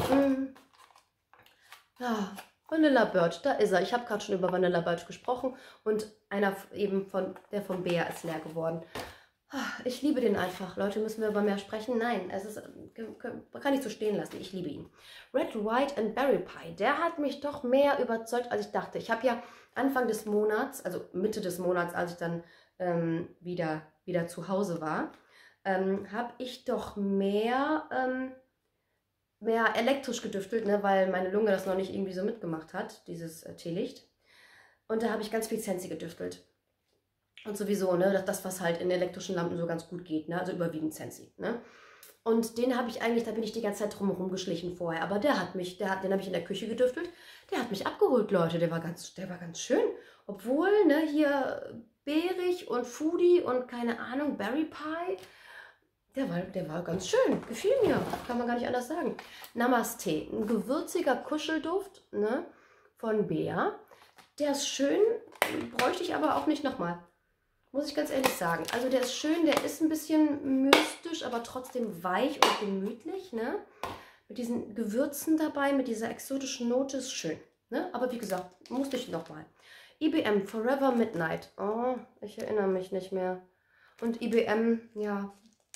Ja, Vanilla Birch, da ist er. Ich habe gerade schon über Vanilla Birch gesprochen und einer eben der von Bea ist leer geworden. Ich liebe den einfach. Leute, müssen wir über mehr sprechen? Nein, es ist, kann ich so stehen lassen. Ich liebe ihn. Red, White and Berry Pie, der hat mich doch mehr überzeugt, als ich dachte. Ich habe ja Anfang des Monats, also Mitte des Monats, als ich dann wieder zu Hause war, habe ich doch mehr elektrisch gedüftelt, ne, weil meine Lunge das noch nicht irgendwie so mitgemacht hat, dieses Teelicht. Und da habe ich ganz viel Scentsy gedüftelt. Und sowieso, ne, das, was halt in elektrischen Lampen so ganz gut geht, ne, also überwiegend Scentsy, ne. Und den habe ich eigentlich, da bin ich die ganze Zeit drumherum geschlichen vorher. Aber den habe ich in der Küche gedüftelt. Der hat mich abgeholt, Leute. Der war ganz schön. Obwohl, ne, hier beerig und foodie und keine Ahnung, Berry Pie. Der war ganz schön. Gefiel mir. Kann man gar nicht anders sagen. Namaste. Ein gewürziger Kuschelduft, ne, von Bea. Der ist schön, bräuchte ich aber auch nicht nochmal. Muss ich ganz ehrlich sagen. Also der ist schön, der ist ein bisschen mystisch, aber trotzdem weich und gemütlich, ne? Mit diesen Gewürzen dabei, mit dieser exotischen Note ist schön, ne? Aber wie gesagt, musste ich nochmal. IBM Forever Midnight. Oh, ich erinnere mich nicht mehr. Und IBM, ja,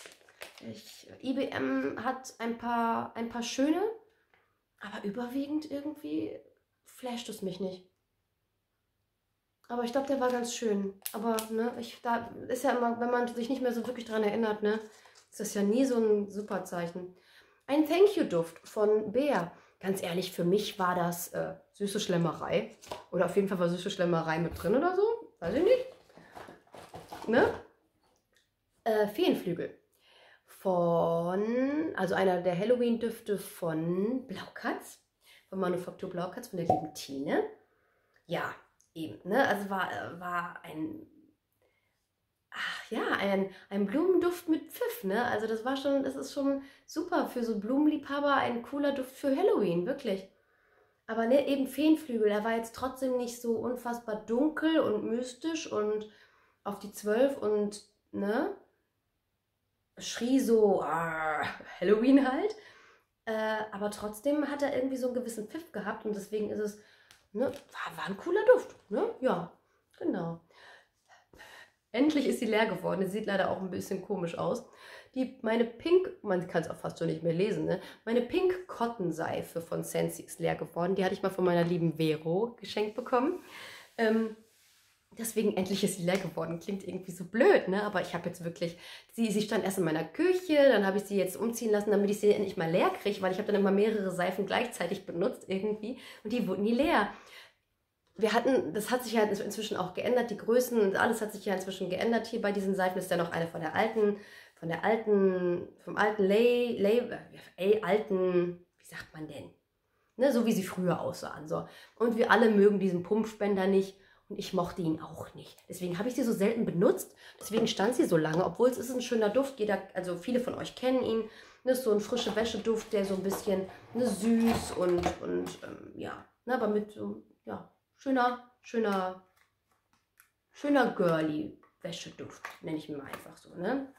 IBM hat ein paar schöne, aber überwiegend irgendwie flasht es mich nicht. Aber ich glaube, der war ganz schön. Aber ne, da ist ja immer, wenn man sich nicht mehr so wirklich dran erinnert, ne, ist das ja nie so ein super Zeichen. Ein Thank You Duft von Bea. Ganz ehrlich, für mich war das süße Schlemmerei. Oder auf jeden Fall war süße Schlemmerei mit drin oder so. Weiß ich nicht. Ne? Feenflügel. Also einer der Halloween-Düfte von Blaukatz. Von Manufaktur Blaukatz, von der lieben Tine. Ja, eben, ne? Also war ein Blumenduft mit Pfiff, ne? Also das ist schon super für so Blumenliebhaber, ein cooler Duft für Halloween, wirklich. Aber ne, eben Feenflügel, der war jetzt trotzdem nicht so unfassbar dunkel und mystisch und auf die 12 und, ne? Schrie so, Halloween halt. Aber trotzdem hat er irgendwie so einen gewissen Pfiff gehabt und deswegen ist es, ne, war ein cooler Duft, ne? Ja, genau. Endlich ist sie leer geworden. Sie sieht leider auch ein bisschen komisch aus. Meine Pink, man kann es auch fast schon nicht mehr lesen, ne? Meine Pink Cotton Seife von Scentsy ist leer geworden. Die hatte ich mal von meiner lieben Vero geschenkt bekommen. Deswegen endlich ist sie leer geworden. Klingt irgendwie so blöd, ne? Aber ich habe jetzt wirklich, sie stand erst in meiner Küche, dann habe ich sie jetzt umziehen lassen, damit ich sie endlich mal leer kriege, weil ich habe dann immer mehrere Seifen gleichzeitig benutzt irgendwie und die wurden nie leer. Das hat sich ja inzwischen auch geändert, die Größen und alles hat sich ja inzwischen geändert. Hier bei diesen Seifen ist ja noch eine vom alten wie sagt man denn? Ne, so wie sie früher aussahen. So. Und wir alle mögen diesen Pumpspender nicht und ich mochte ihn auch nicht. Deswegen habe ich sie so selten benutzt, deswegen stand sie so lange, obwohl es ist ein schöner Duft. Also viele von euch kennen ihn. Das ist so ein frische Wäscheduft, der so ein bisschen süß und ja, ne, aber mit so, ja, schöner girly Wäscheduft, nenne ich ihn mal einfach so, ne?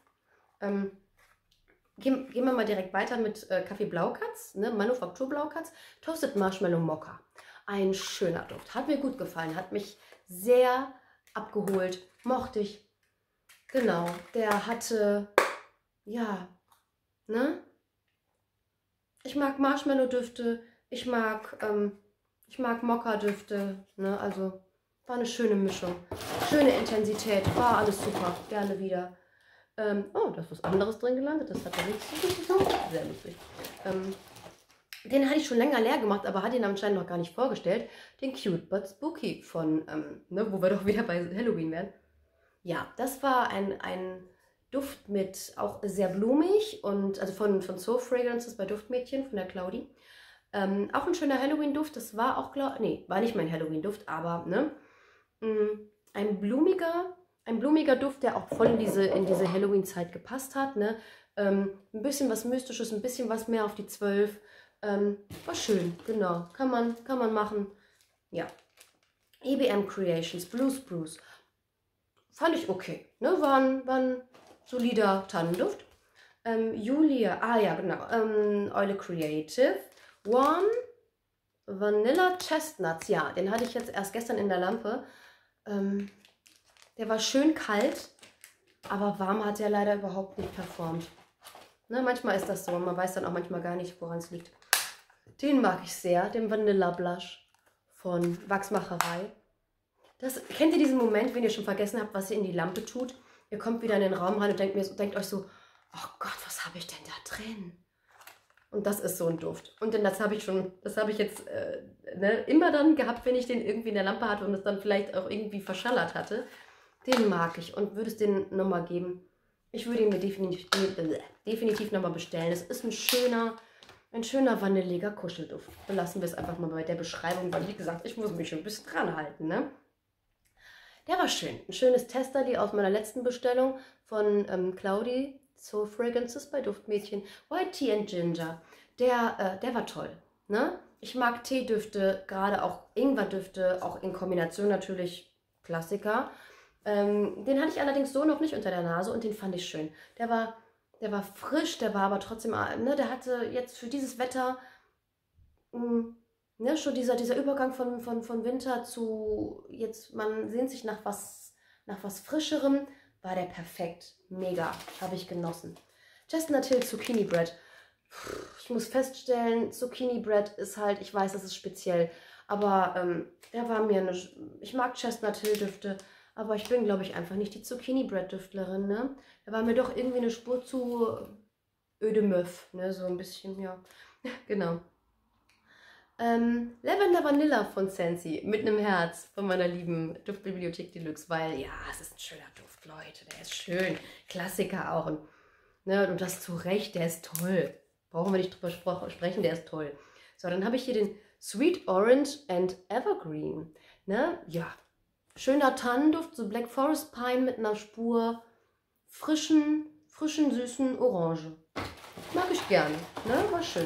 Gehen wir mal direkt weiter mit Kaffee Blaukatz, ne? Manufaktur Blaukatz, Toasted Marshmallow Mocha. Ein schöner Duft, hat mir gut gefallen, hat mich sehr abgeholt, mochte ich. Genau, der hatte, ja, ne? Ich mag Marshmallow-Düfte, ich mag Mokka-Düfte, ne? Also war eine schöne Mischung. Schöne Intensität, war alles super, gerne wieder. Oh, da ist was anderes drin gelandet, das hat er nicht so richtig so. Sehr lustig. Den hatte ich schon länger leer gemacht, aber hatte ihn anscheinend noch gar nicht vorgestellt. Den Cute But Spooky von, ne, wo wir doch wieder bei Halloween wären. Ja, das war ein Duft mit auch sehr blumig und also von So Fragrances bei Duftmädchen von der Claudi. Auch ein schöner Halloween-Duft, das war auch, nee, war nicht mein Halloween-Duft, aber ne, ein blumiger Duft, der auch voll in diese Halloween-Zeit gepasst hat, ne, ein bisschen was Mystisches, ein bisschen was mehr auf die 12, War schön, genau. Kann man machen. Ja. EBM Creations, Blue Spruce. Fand ich okay. Ne? War ein solider Tannenduft. Julia, ja genau. Eule Creative. One Vanilla Chestnuts. Ja, den hatte ich jetzt erst gestern in der Lampe. Der war schön kalt, aber warm hat er leider überhaupt nicht performt. Ne, manchmal ist das so und man weiß dann auch manchmal gar nicht, woran es liegt. Den mag ich sehr, den Vanilla Blush von Wachsmacherei. Kennt ihr diesen Moment, wenn ihr schon vergessen habt, was ihr in die Lampe tut? Ihr kommt wieder in den Raum rein und denkt euch so, oh Gott, was habe ich denn da drin? Und das ist so ein Duft. Und das habe ich jetzt immer dann gehabt, wenn ich den irgendwie in der Lampe hatte und es dann vielleicht auch irgendwie verschallert hatte. Den mag ich und würde es den nochmal geben. Ich würde ihn mir definitiv nochmal bestellen. Es ist ein schöner vanilliger Kuschelduft. Belassen wir es einfach mal bei der Beschreibung, weil wie gesagt, ich muss mich schon ein bisschen dran halten, ne? Der war schön. Ein schönes Testerli aus meiner letzten Bestellung von Claudi So Fragrances bei Duftmädchen. White Tea and Ginger. Der war toll, ne? Ich mag Teedüfte, gerade auch Ingwerdüfte, auch in Kombination natürlich Klassiker. Den hatte ich allerdings so noch nicht unter der Nase und den fand ich schön. Der war frisch, der war aber trotzdem, ne, der hatte jetzt für dieses Wetter, ne, schon dieser Übergang von Winter zu jetzt, man sehnt sich nach was Frischerem, war der perfekt. Mega, habe ich genossen. Chestnut Hill Zucchini Bread. Ich muss feststellen, Zucchini Bread ist halt, ich weiß, das ist speziell, aber der war mir ich mag Chestnut Hill Düfte, aber ich bin, glaube ich, einfach nicht die Zucchini Bread Düftlerin, ne? Der war mir doch irgendwie eine Spur zu öde Möff, ne? So ein bisschen, ja, genau. Lavender Vanilla von Scentsy mit einem Herz von meiner lieben Duftbibliothek Deluxe, weil ja, es ist ein schöner Duft, Leute, der ist schön, Klassiker auch und das zu Recht, der ist toll, brauchen wir nicht drüber sprechen, der ist toll. So, dann habe ich hier den Sweet Orange and Evergreen, ne, ja, schöner Tannenduft, so Black Forest Pine mit einer Spur frischen, süßen Orange, mag ich gerne, ne, war schön.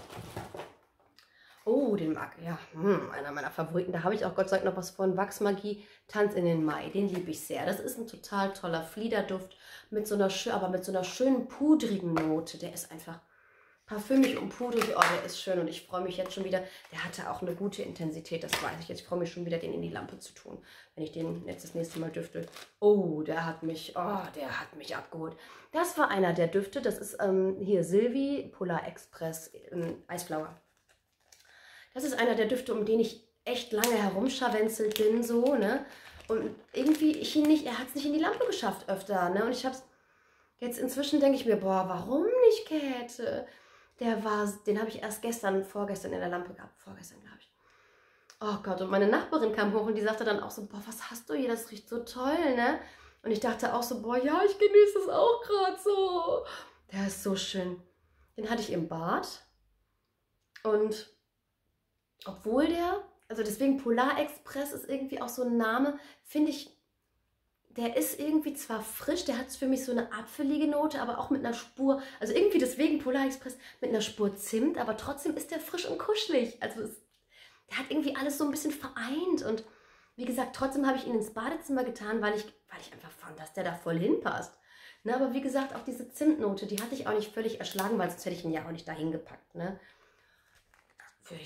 Oh, den mag ich, ja, einer meiner Favoriten. Da habe ich auch Gott sei Dank noch was von Wachsmagie, Tanz in den Mai. Den liebe ich sehr. Das ist ein total toller Fliederduft, aber mit so einer schönen pudrigen Note. Der ist einfach parfümig und pudrig. Oh, der ist schön und ich freue mich jetzt schon wieder. Der hatte auch eine gute Intensität, das weiß ich jetzt. Ich freue mich schon wieder, den in die Lampe zu tun, wenn ich den jetzt das nächste Mal düfte. Oh, der hat mich abgeholt. Das war einer der Düfte. Das ist hier Sylvie Polar Express Eisflower. Das ist einer der Düfte, um den ich echt lange herumscharwenzelt bin, so, ne? Und irgendwie, er hat es nicht in die Lampe geschafft öfter, ne? Und ich hab's, jetzt inzwischen denke ich mir, boah, warum nicht, Käthe? Den habe ich erst vorgestern in der Lampe gehabt, vorgestern, glaube ich. Oh Gott, und meine Nachbarin kam hoch und die sagte dann auch so, boah, was hast du hier, das riecht so toll, ne? Und ich dachte auch so, boah, ja, ich genieße es auch gerade so. Der ist so schön. Den hatte ich im Bad und obwohl also deswegen Polar Express ist irgendwie auch so ein Name, finde ich, der ist irgendwie zwar frisch, der hat für mich so eine apfelige Note, aber auch mit einer Spur, also irgendwie deswegen Polar Express mit einer Spur Zimt, aber trotzdem ist der frisch und kuschelig. Also der hat irgendwie alles so ein bisschen vereint und wie gesagt, trotzdem habe ich ihn ins Badezimmer getan, weil ich einfach fand, dass der da voll hinpasst. Ne, aber wie gesagt, auch diese Zimtnote, die hatte ich auch nicht völlig erschlagen, weil sonst hätte ich ihn ja auch nicht dahin gepackt, ne? Würde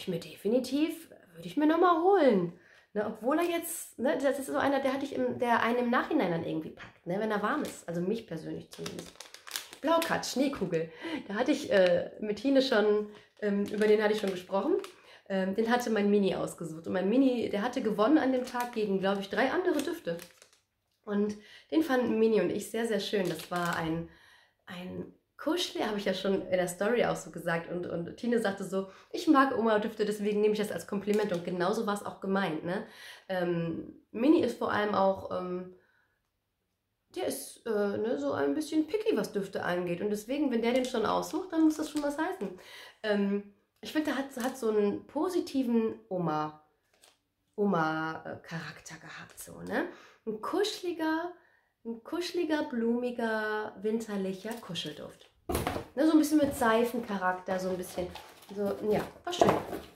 ich mir nochmal holen. Ne, obwohl er jetzt, ne, das ist so einer, der einen im Nachhinein dann irgendwie packt, ne, wenn er warm ist. Also mich persönlich zumindest. Blaukatz, Schneekugel. Da hatte ich mit Tine schon, über den hatte ich schon gesprochen. Den hatte mein Mini ausgesucht. Und mein Mini, der hatte gewonnen an dem Tag gegen, glaube ich, 3 andere Düfte. Und den fanden Mini und ich sehr, sehr schön. Das war ein Kuschel, habe ich ja schon in der Story auch so gesagt und Tine sagte so, ich mag Oma-Düfte, deswegen nehme ich das als Kompliment und genauso war es auch gemeint, ne? Mini ist vor allem auch, der ist ne, so ein bisschen picky, was Düfte angeht und deswegen, wenn der den schon aussucht, dann muss das schon was heißen. Ich finde, der hat so einen positiven Oma-Charakter gehabt, so, ne? Ein kuscheliger, blumiger, winterlicher Kuschelduft. Ne, so ein bisschen mit Seifencharakter, so ein bisschen. So, ja, war schön.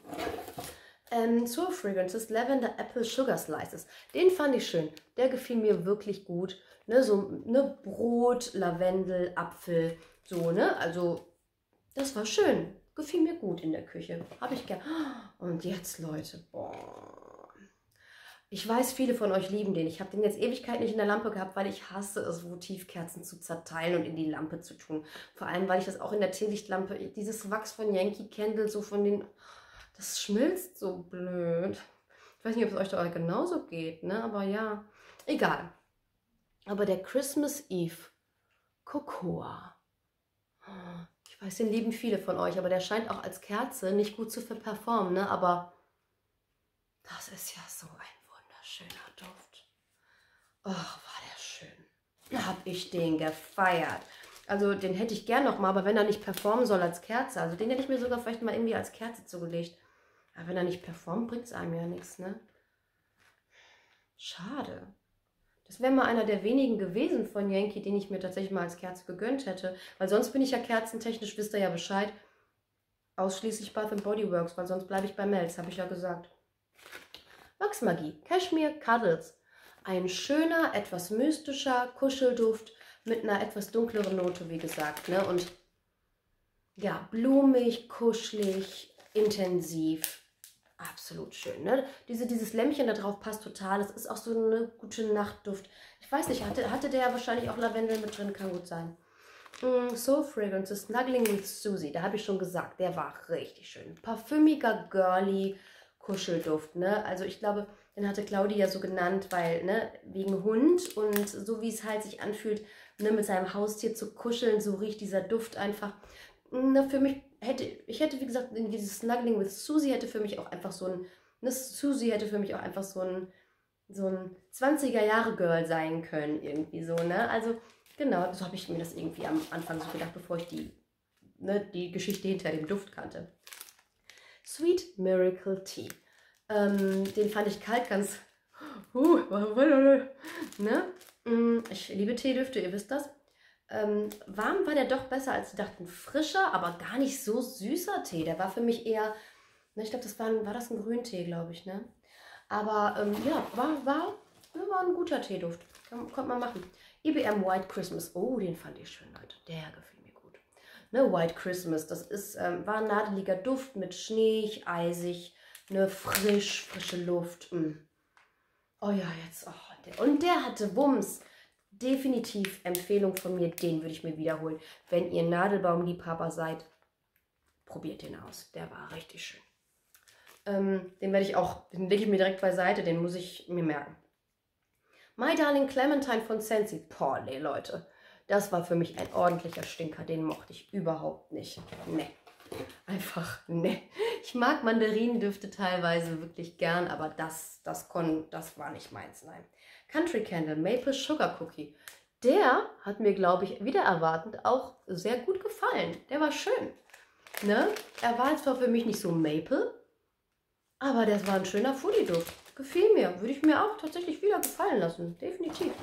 Soul Fragrances Lavender Apple Sugar Slices. Den fand ich schön. Der gefiel mir wirklich gut. Ne, so ne Brot, Lavendel, Apfel, so, ne? Also, das war schön. Gefiel mir gut in der Küche. Habe ich gern. Und jetzt, Leute, boah. Ich weiß, viele von euch lieben den. Ich habe den jetzt Ewigkeit nicht in der Lampe gehabt, weil ich hasse es, Votivkerzen zu zerteilen und in die Lampe zu tun. Vor allem, weil ich das auch in der Teelichtlampe, dieses Wachs von Yankee Candle, so von den... Das schmilzt so blöd. Ich weiß nicht, ob es euch da genauso geht, ne? Aber ja, egal. Aber der Christmas Eve Cocoa. Ich weiß, den lieben viele von euch, aber der scheint auch als Kerze nicht gut zu performen, ne? Aber das ist ja so ein wunderschöner Duft. Ach, war der schön. Hab ich den gefeiert. Also den hätte ich gern nochmal, aber wenn er nicht performen soll als Kerze, also den hätte ich mir sogar vielleicht mal irgendwie als Kerze zugelegt. Aber wenn er nicht performt, bringt es einem ja nichts, ne? Schade. Das wäre mal einer der wenigen gewesen von Yankee, den ich mir tatsächlich mal als Kerze gegönnt hätte. Weil sonst bin ich ja kerzentechnisch, wisst ihr ja Bescheid, ausschließlich Bath & Body Works, weil sonst bleibe ich bei Melz, habe ich ja gesagt. Wachsmagie, Cashmere Cuddles. Ein schöner, etwas mystischer Kuschelduft mit einer etwas dunkleren Note, wie gesagt, ne? Und ja, blumig, kuschelig, intensiv. Absolut schön, ne? Dieses Lämmchen da drauf passt total. Es ist auch so eine gute Nachtduft. Ich weiß nicht, hatte der ja wahrscheinlich auch Lavendel mit drin, kann gut sein. Soul Fragrances Snuggling with Susie, da habe ich schon gesagt, der war richtig schön. Parfümiger, girly Kuschelduft, ne? Also ich glaube, den hatte Claudia so genannt, weil, ne, wegen Hund und so wie es halt sich anfühlt, ne, mit seinem Haustier zu kuscheln, so riecht dieser Duft einfach. Ne, für mich hätte, wie gesagt, dieses Snuggling with Susie hätte für mich auch einfach so ein, ne, Susie hätte für mich auch einfach so ein 20er-Jahre-Girl sein können, irgendwie so, ne? Also, genau, so habe ich mir das irgendwie am Anfang so gedacht, bevor ich die Geschichte hinter dem Duft kannte. Sweet Miracle Tea. Den fand ich kalt ganz, ne? Ich liebe Teedüfte, ihr wisst das. Warm war der doch besser, als sie dachten. Frischer, aber gar nicht so süßer Tee. Der war für mich eher, ne, ich glaube, war das ein Grüntee, glaube ich, ne? Aber ja, war ein guter Teeduft. Konnte man machen. IBM White Christmas. Oh, den fand ich schön, Leute. Der gefiel mir gut. Ne, White Christmas, das ist, war ein nadeliger Duft mit Schnee, eisig, ne, frische Luft. Oh ja, jetzt. Oh, und der hatte Wumms. Definitiv Empfehlung von mir, den würde ich mir wiederholen. Wenn ihr Nadelbaumliebhaber seid, probiert den aus. Der war richtig schön. Den lege ich mir direkt beiseite, den muss ich mir merken. My Darling Clementine von Scentsy. Boah, nee, Leute. Das war für mich ein ordentlicher Stinker. Den mochte ich überhaupt nicht. Nee. Einfach, nee. Ich mag Mandarinendüfte teilweise wirklich gern, aber das war nicht meins, nein. Country Candle Maple Sugar Cookie. Der hat mir, glaube ich, wieder erwartend auch sehr gut gefallen. Der war schön. Ne? Er war zwar für mich nicht so Maple, aber das war ein schöner Foodie-Duft. Gefiel mir. Würde ich mir auch tatsächlich wieder gefallen lassen. Definitiv.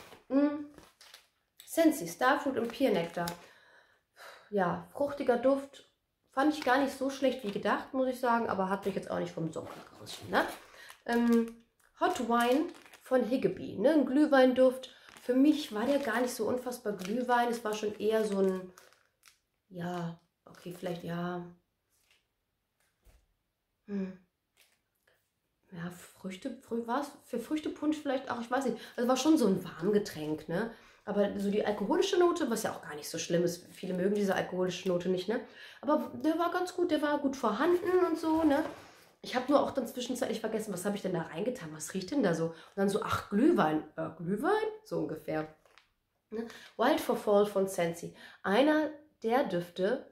Scentsy, Starfruit und Pear Nectar. Ja, fruchtiger Duft. Fand ich gar nicht so schlecht wie gedacht, muss ich sagen, aber hat mich jetzt auch nicht vom Socken gerissen. Ne? Hot Wine von Higgeby, ne? Ein Glühweinduft. Für mich war der gar nicht so unfassbar Glühwein. Es war schon eher so ein, ja, okay, vielleicht, ja. Ja, was? Für Früchtepunsch vielleicht auch, ich weiß nicht. Also war schon so ein Warmgetränk, ne? Aber so die alkoholische Note, was ja auch gar nicht so schlimm ist. Viele mögen diese alkoholische Note nicht, ne? Aber der war ganz gut, der war gut vorhanden und so, ne? Ich habe nur auch dann zwischenzeitlich vergessen, was habe ich denn da reingetan? Was riecht denn da so? Und dann so, ach, Glühwein. Glühwein? So ungefähr. Ne? Wild for Fall von Scentsy. Einer der Düfte,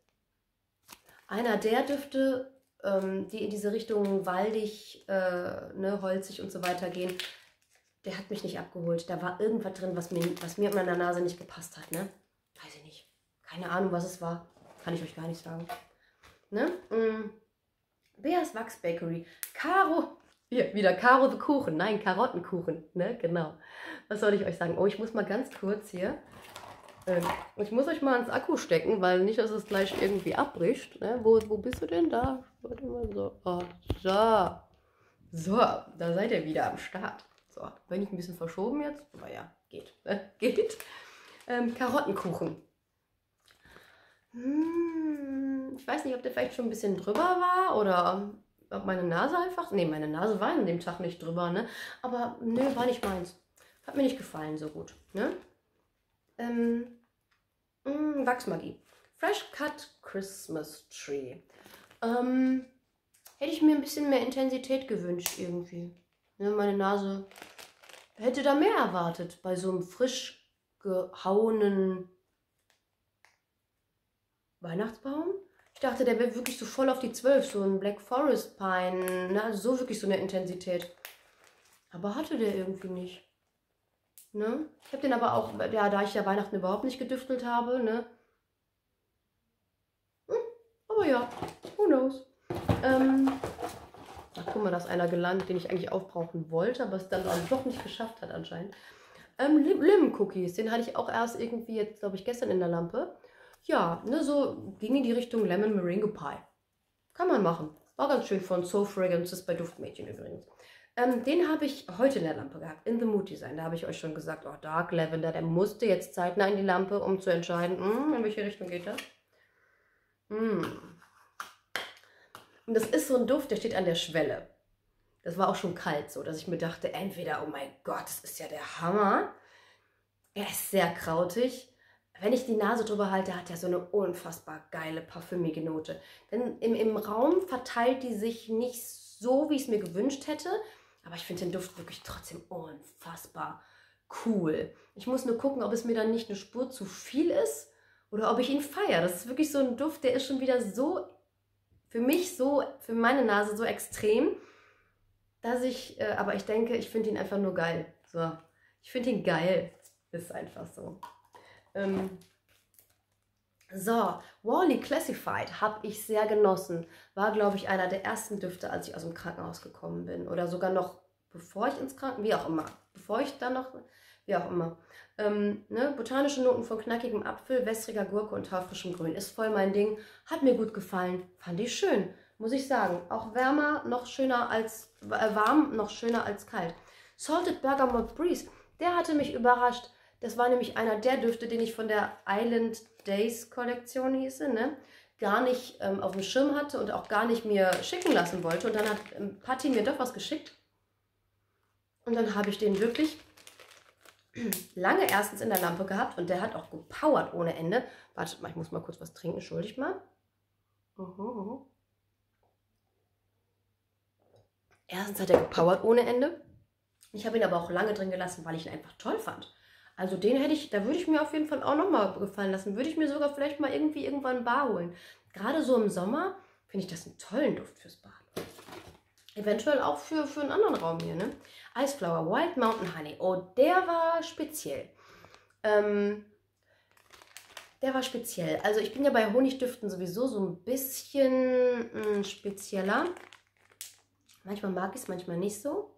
die in diese Richtung waldig, ne, holzig und so weiter gehen, der hat mich nicht abgeholt. Da war irgendwas drin, was mir in meiner Nase nicht gepasst hat, ne? Weiß ich nicht. Keine Ahnung, was es war. Kann ich euch gar nicht sagen. Ne? Beas Wachs Bakery. Hier, wieder Caro the Kuchen. Nein, Karottenkuchen. Ne? Genau. Was soll ich euch sagen? Oh, ich muss mal ganz kurz hier Ich muss euch mal ins Akku stecken, weil nicht, dass es gleich irgendwie abbricht. Ne? Wo bist du denn da? Warte mal so. Oh, so. So, da seid ihr wieder am Start. So, bin ich ein bisschen verschoben jetzt? Aber ja, geht. Geht. Karottenkuchen. Ich weiß nicht, ob der vielleicht schon ein bisschen drüber war oder ob meine Nase einfach... Ne, meine Nase war an dem Tag nicht drüber, ne? Aber nö, war nicht meins. Hat mir nicht gefallen so gut, ne? Wachsmagie. Fresh Cut Christmas Tree. Hätte ich mir ein bisschen mehr Intensität gewünscht irgendwie. Ne, meine Nase hätte da mehr erwartet bei so einem frisch gehauenen Weihnachtsbaum. Ich dachte, der wäre wirklich so voll auf die 12, so ein Black Forest Pine, ne? Also so wirklich so eine Intensität. Aber hatte der irgendwie nicht. Ne? Ich habe den aber auch, ja, da ich ja Weihnachten überhaupt nicht gedüftelt habe, ne? Aber ja, who knows. Ach, guck mal, da ist einer gelandet, den ich eigentlich aufbrauchen wollte, aber es dann doch nicht geschafft hat anscheinend. Lemon Cookies, den hatte ich auch erst irgendwie jetzt, glaube ich, gestern in der Lampe. Ja, ne, so ging in die Richtung Lemon Meringue Pie. Kann man machen. War ganz schön von So Fragrances bei Duftmädchen übrigens. Den habe ich heute in der Lampe gehabt, in The Mood Design. Da habe ich euch schon gesagt, oh, Dark Lavender, der musste jetzt zeitnah in die Lampe, um zu entscheiden, in welche Richtung geht das. Und das ist so ein Duft, der steht an der Schwelle. Das war auch schon kalt so, dass ich mir dachte, entweder, oh mein Gott, das ist ja der Hammer. Er ist sehr krautig. Wenn ich die Nase drüber halte, hat er so eine unfassbar geile, parfümige Note. Denn im Raum verteilt die sich nicht so, wie ich es mir gewünscht hätte. Aber ich finde den Duft wirklich trotzdem unfassbar cool. Ich muss nur gucken, ob es mir dann nicht eine Spur zu viel ist oder ob ich ihn feiere. Das ist wirklich so ein Duft, der ist schon wieder so, für mich so, für meine Nase so extrem, dass aber ich denke, ich finde ihn einfach nur geil. So, ich finde ihn geil. Ist einfach so. So, Wally Classified habe ich sehr genossen. War, glaube ich, einer der ersten Düfte, als ich aus dem Krankenhaus gekommen bin. Oder sogar noch, bevor ich ins Krankenhaus, wie auch immer. Bevor ich dann noch, wie auch immer. Ne? Botanische Noten von knackigem Apfel, wässriger Gurke und taufrischem Grün. Ist voll mein Ding. Hat mir gut gefallen. Fand ich schön, muss ich sagen. Auch wärmer, noch schöner als, warm, noch schöner als kalt. Salted Bergamot Breeze, der hatte mich überrascht. Das war nämlich einer der Düfte, den ich von der Island Days Kollektion hieße, ne? Gar nicht auf dem Schirm hatte und auch gar nicht mir schicken lassen wollte. Und dann hat Patti mir doch was geschickt. Und dann habe ich den wirklich lange erstens in der Lampe gehabt und der hat auch gepowert ohne Ende. Wartet mal, ich muss mal kurz was trinken, entschuldigt mal. Erstens hat er gepowert ohne Ende. Ich habe ihn aber auch lange drin gelassen, weil ich ihn einfach toll fand. Also den hätte ich, da würde ich mir auf jeden Fall auch nochmal gefallen lassen. Würde ich mir sogar vielleicht mal irgendwie irgendwann ein Bar holen. Gerade so im Sommer finde ich das einen tollen Duft fürs Bad. Eventuell auch für einen anderen Raum hier, ne? Iceflower Wild Mountain Honey. Oh, der war speziell. Der war speziell. Also ich bin ja bei Honigdüften sowieso so ein bisschen spezieller. Manchmal mag ich es, manchmal nicht so.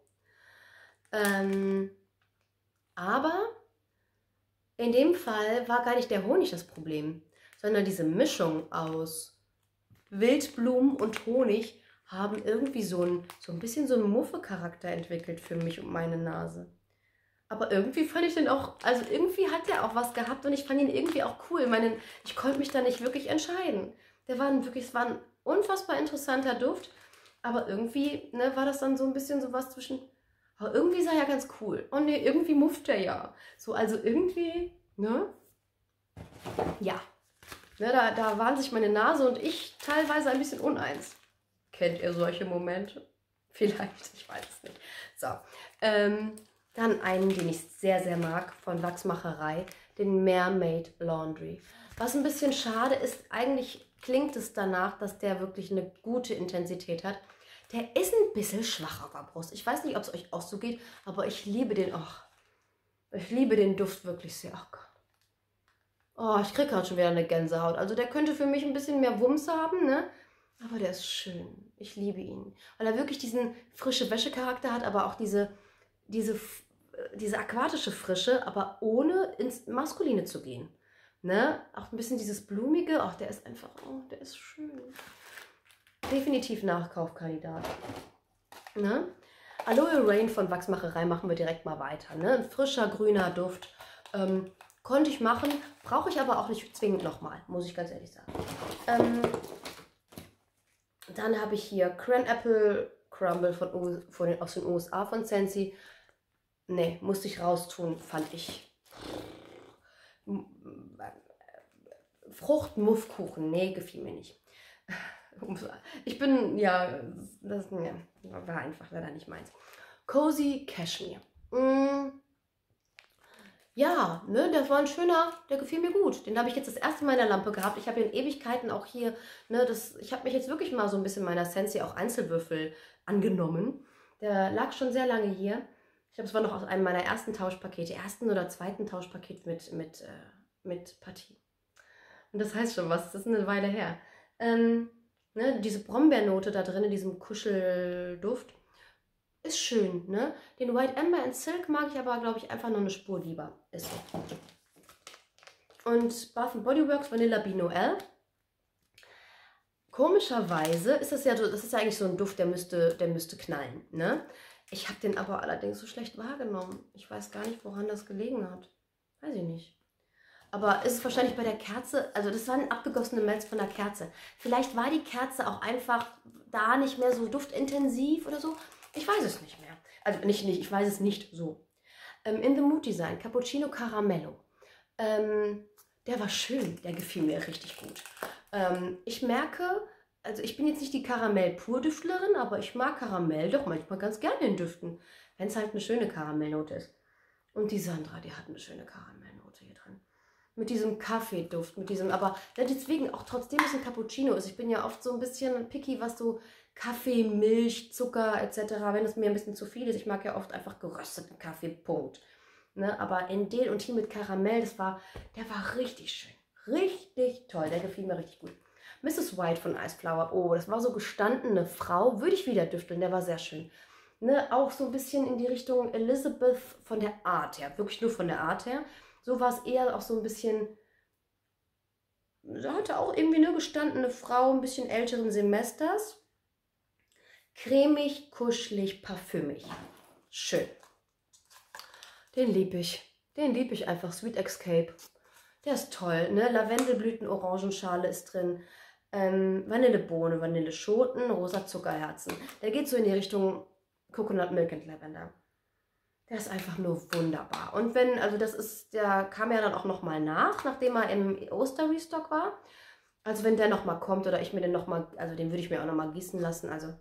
Aber in dem Fall war gar nicht der Honig das Problem, sondern diese Mischung aus Wildblumen und Honig haben irgendwie so ein bisschen so einen Muffe-Charakter entwickelt für mich und meine Nase. Aber irgendwie fand ich den auch, also irgendwie hat der auch was gehabt und ich fand ihn irgendwie auch cool. Ich konnte mich da nicht wirklich entscheiden. Es war ein unfassbar interessanter Duft, aber irgendwie, ne, war das dann so ein bisschen sowas zwischen, aber irgendwie ist er ja ganz cool. Oh ne, irgendwie mufft er ja. So, also irgendwie, ne? Ja. Ne, da waren sich meine Nase und ich teilweise ein bisschen uneins. Kennt ihr solche Momente? Vielleicht, ich weiß es nicht. So, dann einen, den ich sehr, sehr mag, von Wachsmacherei, den Mermaid Laundry. Was ein bisschen schade ist, eigentlich klingt es danach, dass der wirklich eine gute Intensität hat. Der ist ein bisschen schwach auf der Brust. Ich weiß nicht, ob es euch auch so geht, aber ich liebe den, ich liebe den Duft wirklich sehr. Oh Gott. Oh, ich kriege gerade schon wieder eine Gänsehaut. Also der könnte für mich ein bisschen mehr Wumms haben, ne? Aber der ist schön. Ich liebe ihn. Weil er wirklich diesen frische Wäsche-Charakter hat, aber auch diese aquatische Frische, aber ohne ins Maskuline zu gehen. Ne? Auch ein bisschen dieses Blumige. Ach, der ist einfach, oh, der ist schön. Definitiv Nachkaufkandidat. Ne? Aloe Rain von Wachsmacherei machen wir direkt mal weiter. Ne? Ein frischer, grüner Duft. Konnte ich machen, brauche ich aber auch nicht zwingend nochmal, muss ich ganz ehrlich sagen. Dann habe ich hier Cran Apple Crumble aus den USA von Scentsy. Ne, musste ich raustun, fand ich. Fruchtmuffkuchen, nee, gefiel mir nicht. Ich bin, ja, das war einfach leider nicht meins. Cozy Cashmere. Ja, ne, das war ein schöner, der gefiel mir gut. Den habe ich jetzt das erste Mal in der Lampe gehabt. Ich habe ihn in Ewigkeiten auch hier, ne, ich habe mich jetzt wirklich mal so ein bisschen meiner Scentsy auch Einzelwürfel angenommen. Der lag schon sehr lange hier. Ich glaube, es war noch aus einem meiner ersten Tauschpakete, ersten oder zweiten Tauschpaket mit Partie. Und das heißt schon was, das ist eine Weile her. Ne, diese Brombeernote da drin, in diesem Kuschelduft, ist schön, ne? Den White Amber in Silk mag ich aber, glaube ich, einfach nur eine Spur lieber. Ist so. Und Bath Body Works Vanilla Bean Noel. Komischerweise ist das ja eigentlich so ein Duft, der müsste knallen, ne? Ich habe den aber allerdings so schlecht wahrgenommen. Ich weiß gar nicht, woran das gelegen hat. Weiß ich nicht. Aber ist es wahrscheinlich bei der Kerze, also das war ein abgegossener Melz von der Kerze. Vielleicht war die Kerze auch einfach da nicht mehr so duftintensiv oder so. Ich weiß es nicht mehr. Also ich weiß es nicht so. In the Mood Design, Cappuccino Caramello. Der war schön, der gefiel mir richtig gut. Ich merke, also ich bin jetzt nicht die Karamell-Pur-Düftlerin, aber ich mag Karamell doch manchmal ganz gerne in Düften, wenn es halt eine schöne Karamellnote ist. Und die Sandra, die hat eine schöne Karamellnote hier drin. Mit diesem Kaffeeduft, aber ja, deswegen auch trotzdem es ein Cappuccino ist. Ich bin ja oft so ein bisschen picky, was so Kaffee, Milch, Zucker etc., wenn es mir ein bisschen zu viel ist. Ich mag ja oft einfach gerösteten Kaffee, Punkt. Ne? Aber in den und hier mit Karamell, der war richtig schön. Richtig toll, der gefiel mir richtig gut. Mrs. White von Ice Flower, oh, das war so gestandene Frau, würde ich wieder düfteln, der war sehr schön. Ne? Auch so ein bisschen in die Richtung Elizabeth von der Art her, wirklich nur von der Art her. So war es eher auch so ein bisschen, da hatte auch irgendwie eine gestandene Frau, ein bisschen älteren Semesters. Cremig, kuschelig, parfümig. Schön. Den liebe ich. Den liebe ich einfach. Sweet Escape. Der ist toll, ne? Lavendelblüten, Orangenschale ist drin. Vanillebohne, Vanilleschoten, rosa Zuckerherzen. Der geht so in die Richtung Coconut Milk and Lavender. Der ist einfach nur wunderbar. Und der kam ja dann auch nochmal nachdem er im Osterrestock war. Also wenn der nochmal kommt oder ich mir den nochmal, also den würde ich mir auch nochmal gießen lassen. Also,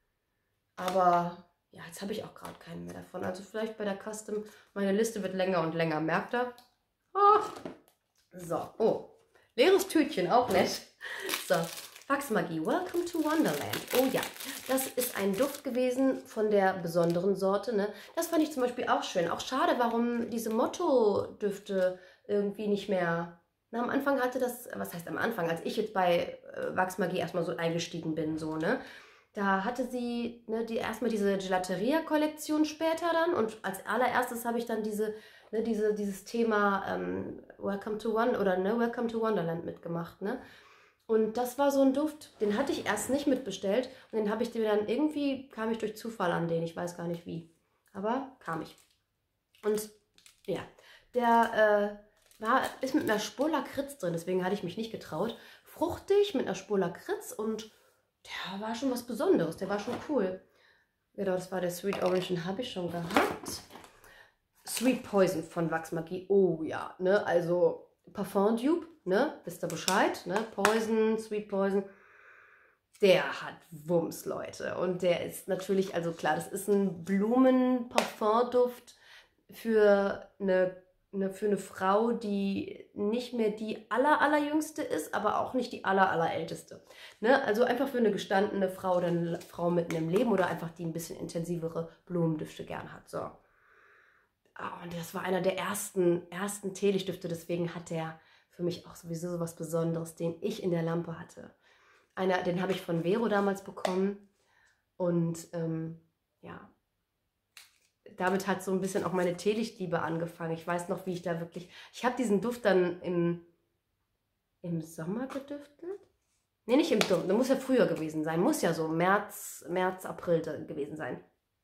aber ja, jetzt habe ich auch gerade keinen mehr davon. Also vielleicht bei der Custom, meine Liste wird länger und länger, merkt ihr? Oh. So, oh, leeres Tütchen, auch nett. So, Wachsmagie, Welcome to Wonderland. Oh ja, das ist ein Duft gewesen von der besonderen Sorte. Ne? Das fand ich zum Beispiel auch schön. Auch schade, warum diese Motto-Düfte irgendwie nicht mehr... Na, am Anfang hatte das, was heißt am Anfang, als ich jetzt bei Wachsmagie erstmal so eingestiegen bin, so, ne? Da hatte sie erstmal diese Gelateria-Kollektion später dann und als allererstes habe ich dann dieses Thema Welcome to Wonderland mitgemacht, ne? Und das war so ein Duft, den hatte ich erst nicht mitbestellt und den habe ich dir dann irgendwie, kam ich durch Zufall an den, ich weiß gar nicht wie, aber kam ich. Und ja, der ist mit einer Spur Lakritz drin, deswegen hatte ich mich nicht getraut. Fruchtig mit einer Spur Lakritz und der war schon was Besonderes, der war schon cool. Genau, das war der Sweet Orange, den habe ich schon gehabt. Sweet Poison von Wachsmagie, oh ja, ne, also Parfum Dupe, ne, wisst ihr Bescheid, ne, Poison, Sweet Poison, der hat Wumms, Leute. Und der ist natürlich, also klar, das ist ein Blumen-Parfumduft für eine Frau, die nicht mehr die allerjüngste ist, aber auch nicht die allerälteste. Ne? Also einfach für eine gestandene Frau oder eine Frau mitten im Leben oder einfach die ein bisschen intensivere Blumendüfte gern hat. So. Und das war einer der ersten Teelichtdüfte, deswegen hat der für mich auch sowieso so was Besonderes, den ich in der Lampe hatte. Den habe ich von Vero damals bekommen und ja, damit hat so ein bisschen auch meine Teelichtliebe angefangen. Ich weiß noch, wie ich da wirklich, ich habe diesen Duft dann im Sommer gedüftelt. Ne, nicht im Sommer, das muss ja früher gewesen sein. Muss ja so März, April gewesen sein.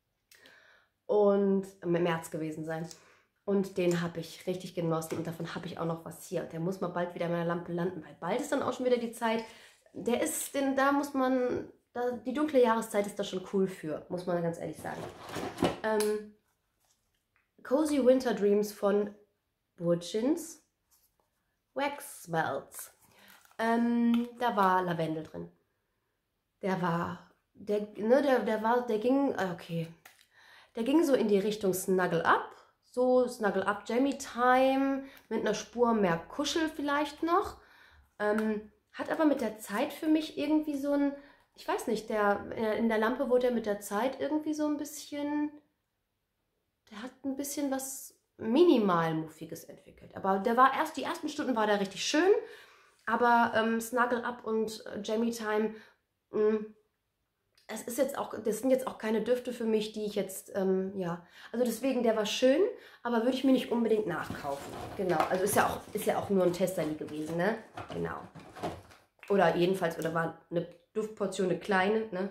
Und März gewesen sein. Und den habe ich richtig genossen und davon habe ich auch noch was hier. Der muss mal bald wieder in meiner Lampe landen, weil bald ist dann auch schon wieder die Zeit. Da muss man, die dunkle Jahreszeit ist da schon cool für, muss man ganz ehrlich sagen. Cozy Winter Dreams von Burchins Wax Melts. Da war Lavendel drin. Der ging so in die Richtung Snuggle Up. So Snuggle Up Jammy Time mit einer Spur mehr Kuschel vielleicht noch. Hat aber mit der Zeit für mich irgendwie so ein, ich weiß nicht, in der Lampe wurde er mit der Zeit irgendwie so ein bisschen, der hat ein bisschen was minimal Muffiges entwickelt. Aber die ersten Stunden war der richtig schön. Aber Snuggle Up und Jammy Time, das sind jetzt auch keine Düfte für mich, die ich jetzt, also deswegen, der war schön, aber würde ich mir nicht unbedingt nachkaufen. Genau, also ist ja auch nur ein Testerli gewesen, ne? Genau. Oder war eine Duftportion, eine kleine, ne?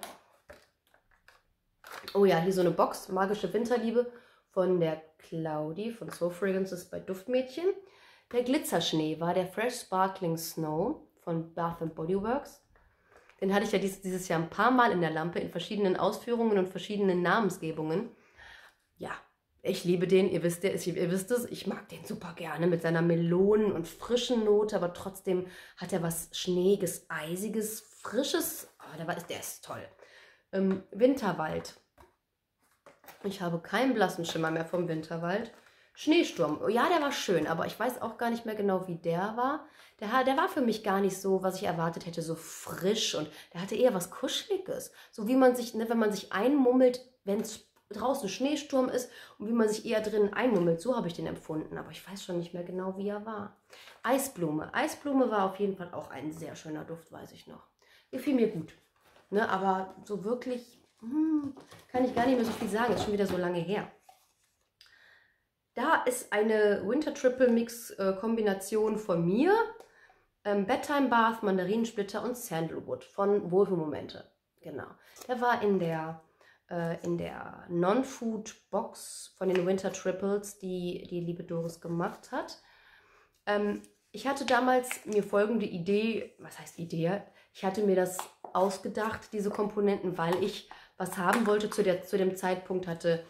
Oh ja, hier so eine Box, Magische Winterliebe von der Claudi von Soul Fragrances bei Duftmädchen. Der Glitzerschnee war der Fresh Sparkling Snow von Bath & Body Works. Den hatte ich ja dieses Jahr ein paar Mal in der Lampe, in verschiedenen Ausführungen und verschiedenen Namensgebungen. Ja, ich liebe den, ihr wisst es, ich mag den super gerne mit seiner Melonen- und frischen Note, aber trotzdem hat er was Schneeiges, Eisiges, Frisches. Oh, der ist toll. Winterwald. Ich habe keinen blassen Schimmer mehr vom Winterwald. Schneesturm. Oh, ja, der war schön, aber ich weiß auch gar nicht mehr genau, wie der war. Der war für mich gar nicht so, was ich erwartet hätte, so frisch und der hatte eher was Kuscheliges. So wie man sich, ne, wenn man sich einmummelt, wenn es draußen Schneesturm ist und wie man sich eher drin einmummelt. So habe ich den empfunden, aber ich weiß schon nicht mehr genau, wie er war. Eisblume. Eisblume war auf jeden Fall auch ein sehr schöner Duft, weiß ich noch. Gefiel mir gut. Ne, aber so wirklich kann ich gar nicht mehr so viel sagen. Ist schon wieder so lange her. Da ist eine Winter Triple Mix Kombination von mir. Bedtime Bath, Mandarinensplitter und Sandalwood von Wohlfühlmomente. Genau. Der war in der Non-Food Box von den Winter Triples, die liebe Doris gemacht hat. Ich hatte damals mir folgende Idee, was heißt Idee? Ich hatte mir das ausgedacht, diese Komponenten, weil ich was haben wollte. Zu dem Zeitpunkt hatte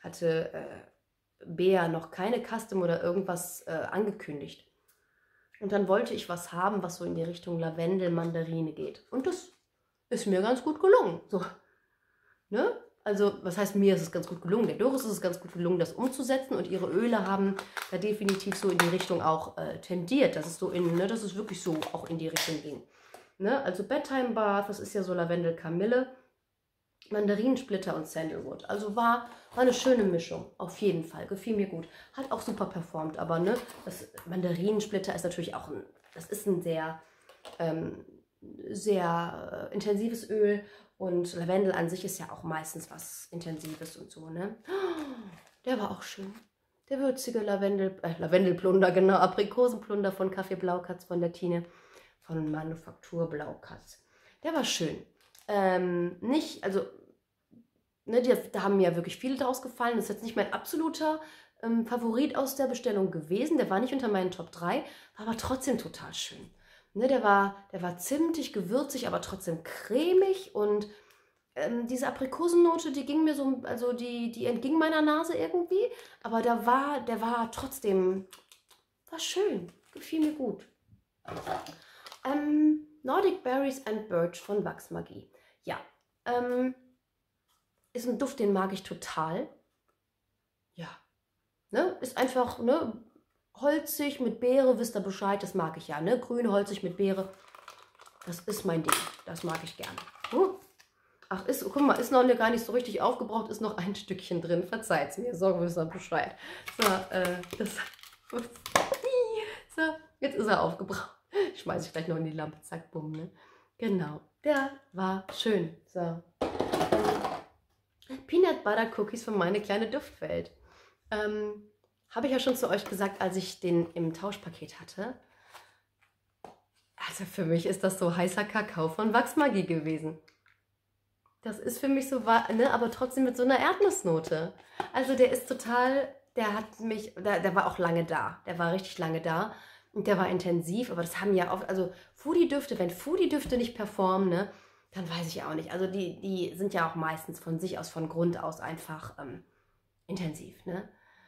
Bea noch keine Custom oder irgendwas angekündigt. Und dann wollte ich was haben, was so in die Richtung Lavendel, Mandarine geht. Und das ist mir ganz gut gelungen. So, ne? Also, was heißt, mir ist es ganz gut gelungen? Der Doris ist es ganz gut gelungen, das umzusetzen. Und ihre Öle haben da definitiv so in die Richtung auch tendiert. Dass es so dass es wirklich so auch in die Richtung ging. Ne? Also Bedtime Bath, das ist ja so Lavendel, Kamille, Mandarinensplitter und Sandalwood. Also war eine schöne Mischung, auf jeden Fall. Gefiel mir gut. Hat auch super performt, aber ne, das Mandarinensplitter ist natürlich auch ein sehr, sehr intensives Öl und Lavendel an sich ist ja auch meistens was Intensives und so, ne? Der war auch schön. Der würzige Lavendelplunder, genau, Aprikosenplunder von Kaffee Blaukatz von der Tine von Manufaktur Blaukatz. Der war schön. Da haben mir ja wirklich viele draus gefallen. Das ist jetzt nicht mein absoluter Favorit aus der Bestellung gewesen. Der war nicht unter meinen Top 3, war aber trotzdem total schön. Ne, der war zimtig, gewürzig, aber trotzdem cremig und diese Aprikosennote, die ging mir so, also die entging meiner Nase irgendwie, aber der war trotzdem, war schön, gefiel mir gut. Nordic Berries and Birch von Wachsmagie. Ja, ist ein Duft, den mag ich total. Ja, ne, ist einfach, ne, holzig mit Beere, wisst ihr Bescheid, das mag ich ja, ne, grün, holzig mit Beere, das ist mein Ding, das mag ich gerne. Ach, guck mal, ist noch gar nicht so richtig aufgebraucht, ist noch ein Stückchen drin, verzeiht's mir, sorgen wir uns Bescheid. So, jetzt ist er aufgebraucht. Schmeiße ich gleich noch in die Lampe, zack, bumm, ne? Genau, der war schön. So. Peanut Butter Cookies für meine kleine Duftwelt. Habe ich ja schon zu euch gesagt, als ich den im Tauschpaket hatte. Also für mich ist das so heißer Kakao von Wachsmagie gewesen. Das ist für mich so, ne, aber trotzdem mit so einer Erdnussnote. Also der ist total, der hat mich, der war auch lange da. Der war richtig lange da und der war intensiv, aber das haben ja oft, also Foodie-Düfte, wenn Foodie-Düfte nicht performen, ne, dann weiß ich auch nicht. Also die sind ja auch meistens von sich aus, von Grund aus einfach intensiv, ne.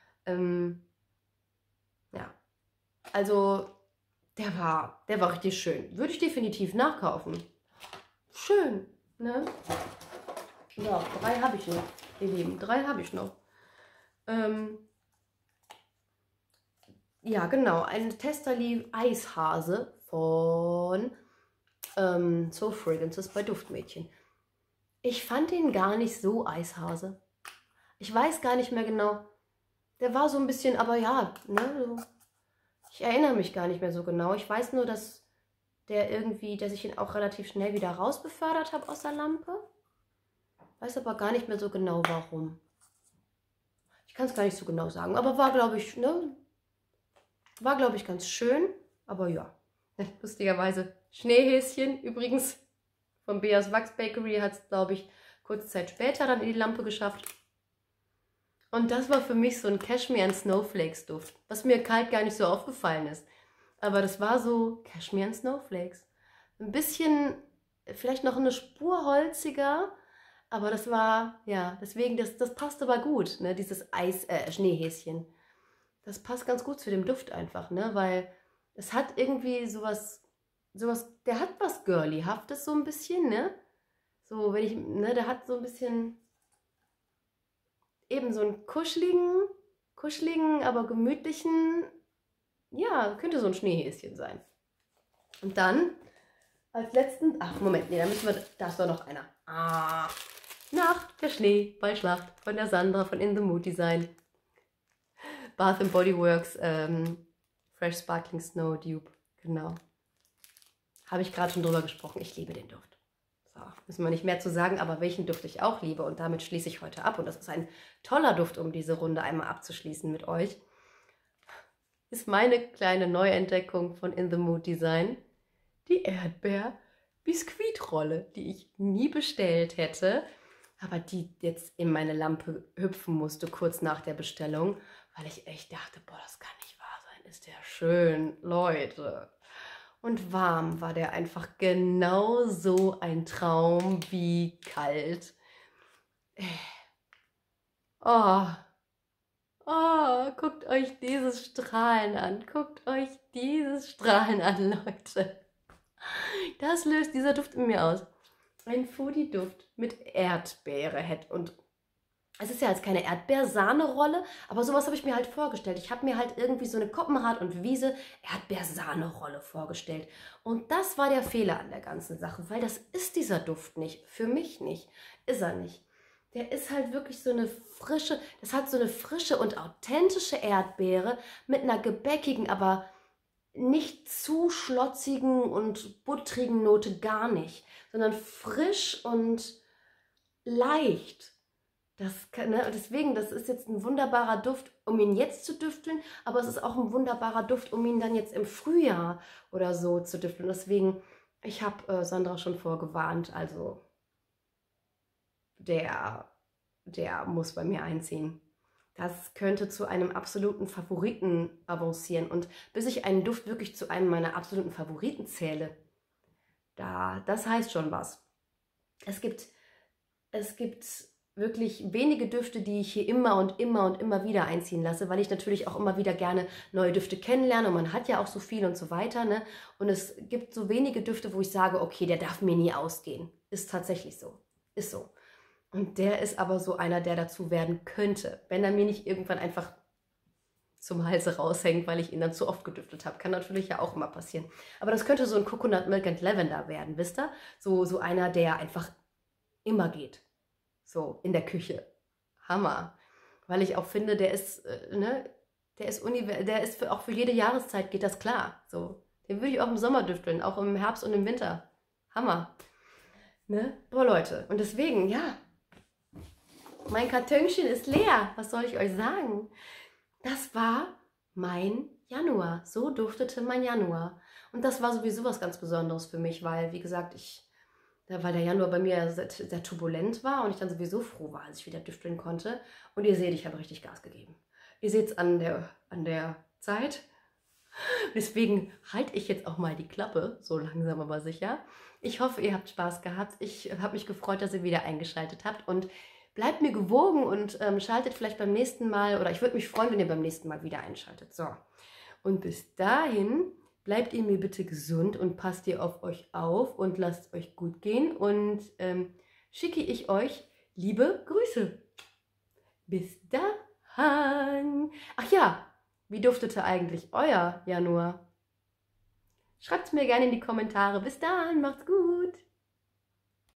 Ja, also der war richtig schön. Würde ich definitiv nachkaufen. Schön, ne? Ja, 3 habe ich noch, ihr Lieben. 3 habe ich noch. Ja, genau. Ein Testerli Eishase von Soul Fragrances bei Duftmädchen. Ich fand den gar nicht so Eishase. Ich weiß gar nicht mehr genau. Der war so ein bisschen, aber ja, ne, so. Ich erinnere mich gar nicht mehr so genau. Ich weiß nur, dass dass ich ihn auch relativ schnell wieder rausbefördert habe aus der Lampe. Weiß aber gar nicht mehr so genau, warum. Ich kann es gar nicht so genau sagen. Aber war, glaube ich, ne? War, glaube ich, ganz schön. Aber ja. Lustigerweise Schneehäschen. Übrigens von Beas Wax Bakery hat es, glaube ich, kurze Zeit später dann in die Lampe geschafft. Und das war für mich so ein Cashmere and Snowflakes Duft. Was mir kalt gar nicht so aufgefallen ist. Aber das war so Cashmere and Snowflakes. Ein bisschen, vielleicht noch eine Spur holziger. Aber das war, ja, deswegen, das passt aber gut, ne, dieses Schneehäschen. Das passt ganz gut zu dem Duft einfach, ne, weil es hat irgendwie sowas, der hat was Girlyhaftes so ein bisschen, ne. So, ne, der hat so ein bisschen eben so einen kuscheligen, aber gemütlichen, ja, könnte so ein Schneehäschen sein. Und dann als letzten, ach Moment, nee, da ist doch noch einer. Nach der Schneeballschlacht von der Sandra von In the Mood Design. Bath and Body Works Fresh Sparkling Snow Dupe, genau. Habe ich gerade schon drüber gesprochen, ich liebe den Duft. So, müssen wir nicht mehr zu sagen, aber welchen Duft ich auch liebe und damit schließe ich heute ab. Und das ist ein toller Duft, um diese Runde einmal abzuschließen mit euch. Ist meine kleine Neuentdeckung von In the Mood Design. Die Erdbeer-Biskuitrolle, die ich nie bestellt hätte, aber die jetzt in meine Lampe hüpfen musste, kurz nach der Bestellung, weil ich echt dachte, boah, das kann nicht wahr sein, ist der schön, Leute. Und warm war der einfach genauso ein Traum wie kalt. Oh, guckt euch dieses Strahlen an, guckt euch dieses Strahlen an, Leute. Das löst dieser Duft in mir aus. Ein Foodie-Duft mit Erdbeere hätte. Und es ist ja jetzt keine Erdbeersahnerolle, aber sowas habe ich mir halt vorgestellt. Ich habe mir halt irgendwie so eine Koppenrad und Wiese Erdbeersahnerolle vorgestellt. Und das war der Fehler an der ganzen Sache, weil das ist dieser Duft nicht. Für mich nicht. Ist er nicht. Der ist halt wirklich so eine frische, das hat so eine frische und authentische Erdbeere mit einer gebäckigen, aber nicht zu schlotzigen und buttrigen Note, gar nicht, sondern frisch und leicht. Deswegen, das ist jetzt ein wunderbarer Duft, um ihn jetzt zu düfteln, aber es ist auch ein wunderbarer Duft, um ihn dann jetzt im Frühjahr oder so zu düfteln. Deswegen, ich habe Sandra schon vorgewarnt, also der muss bei mir einziehen. Das könnte zu einem absoluten Favoriten avancieren. Und bis ich einen Duft wirklich zu einem meiner absoluten Favoriten zähle, das heißt schon was. Es gibt wirklich wenige Düfte, die ich hier immer und immer und immer wieder einziehen lasse, weil ich natürlich auch immer wieder gerne neue Düfte kennenlerne und man hat ja auch so viel und so weiter, ne? Und es gibt so wenige Düfte, wo ich sage, okay, der darf mir nie ausgehen. Ist tatsächlich so. Ist so. Und der ist aber so einer, der dazu werden könnte, wenn er mir nicht irgendwann einfach zum Halse raushängt, weil ich ihn dann zu oft gedüftet habe. Kann natürlich ja auch immer passieren. Aber das könnte so ein Coconut Milk and Lavender werden, wisst ihr? So einer, der einfach immer geht. So in der Küche. Hammer. Weil ich auch finde, der ist auch für jede Jahreszeit geht das klar. So, den würde ich auch im Sommer düfteln, auch im Herbst und im Winter. Hammer. Ne? Boah, Leute. Und deswegen, ja, mein Kartönchen ist leer. Was soll ich euch sagen? Das war mein Januar. So duftete mein Januar. Und das war sowieso was ganz Besonderes für mich, weil, wie gesagt, weil der Januar bei mir sehr turbulent war und ich dann sowieso froh war, als ich wieder düfteln konnte. Und ihr seht, ich habe richtig Gas gegeben. Ihr seht es an der Zeit. Deswegen halte ich jetzt auch mal die Klappe, so langsam aber sicher. Ich hoffe, ihr habt Spaß gehabt. Ich habe mich gefreut, dass ihr wieder eingeschaltet habt und bleibt mir gewogen und schaltet vielleicht beim nächsten Mal, oder ich würde mich freuen, wenn ihr beim nächsten Mal wieder einschaltet. So, und bis dahin bleibt ihr mir bitte gesund und passt ihr auf euch auf und lasst euch gut gehen und schicke ich euch liebe Grüße. Bis dann. Ach ja, wie duftete eigentlich euer Januar? Schreibt es mir gerne in die Kommentare. Bis dann, macht's gut.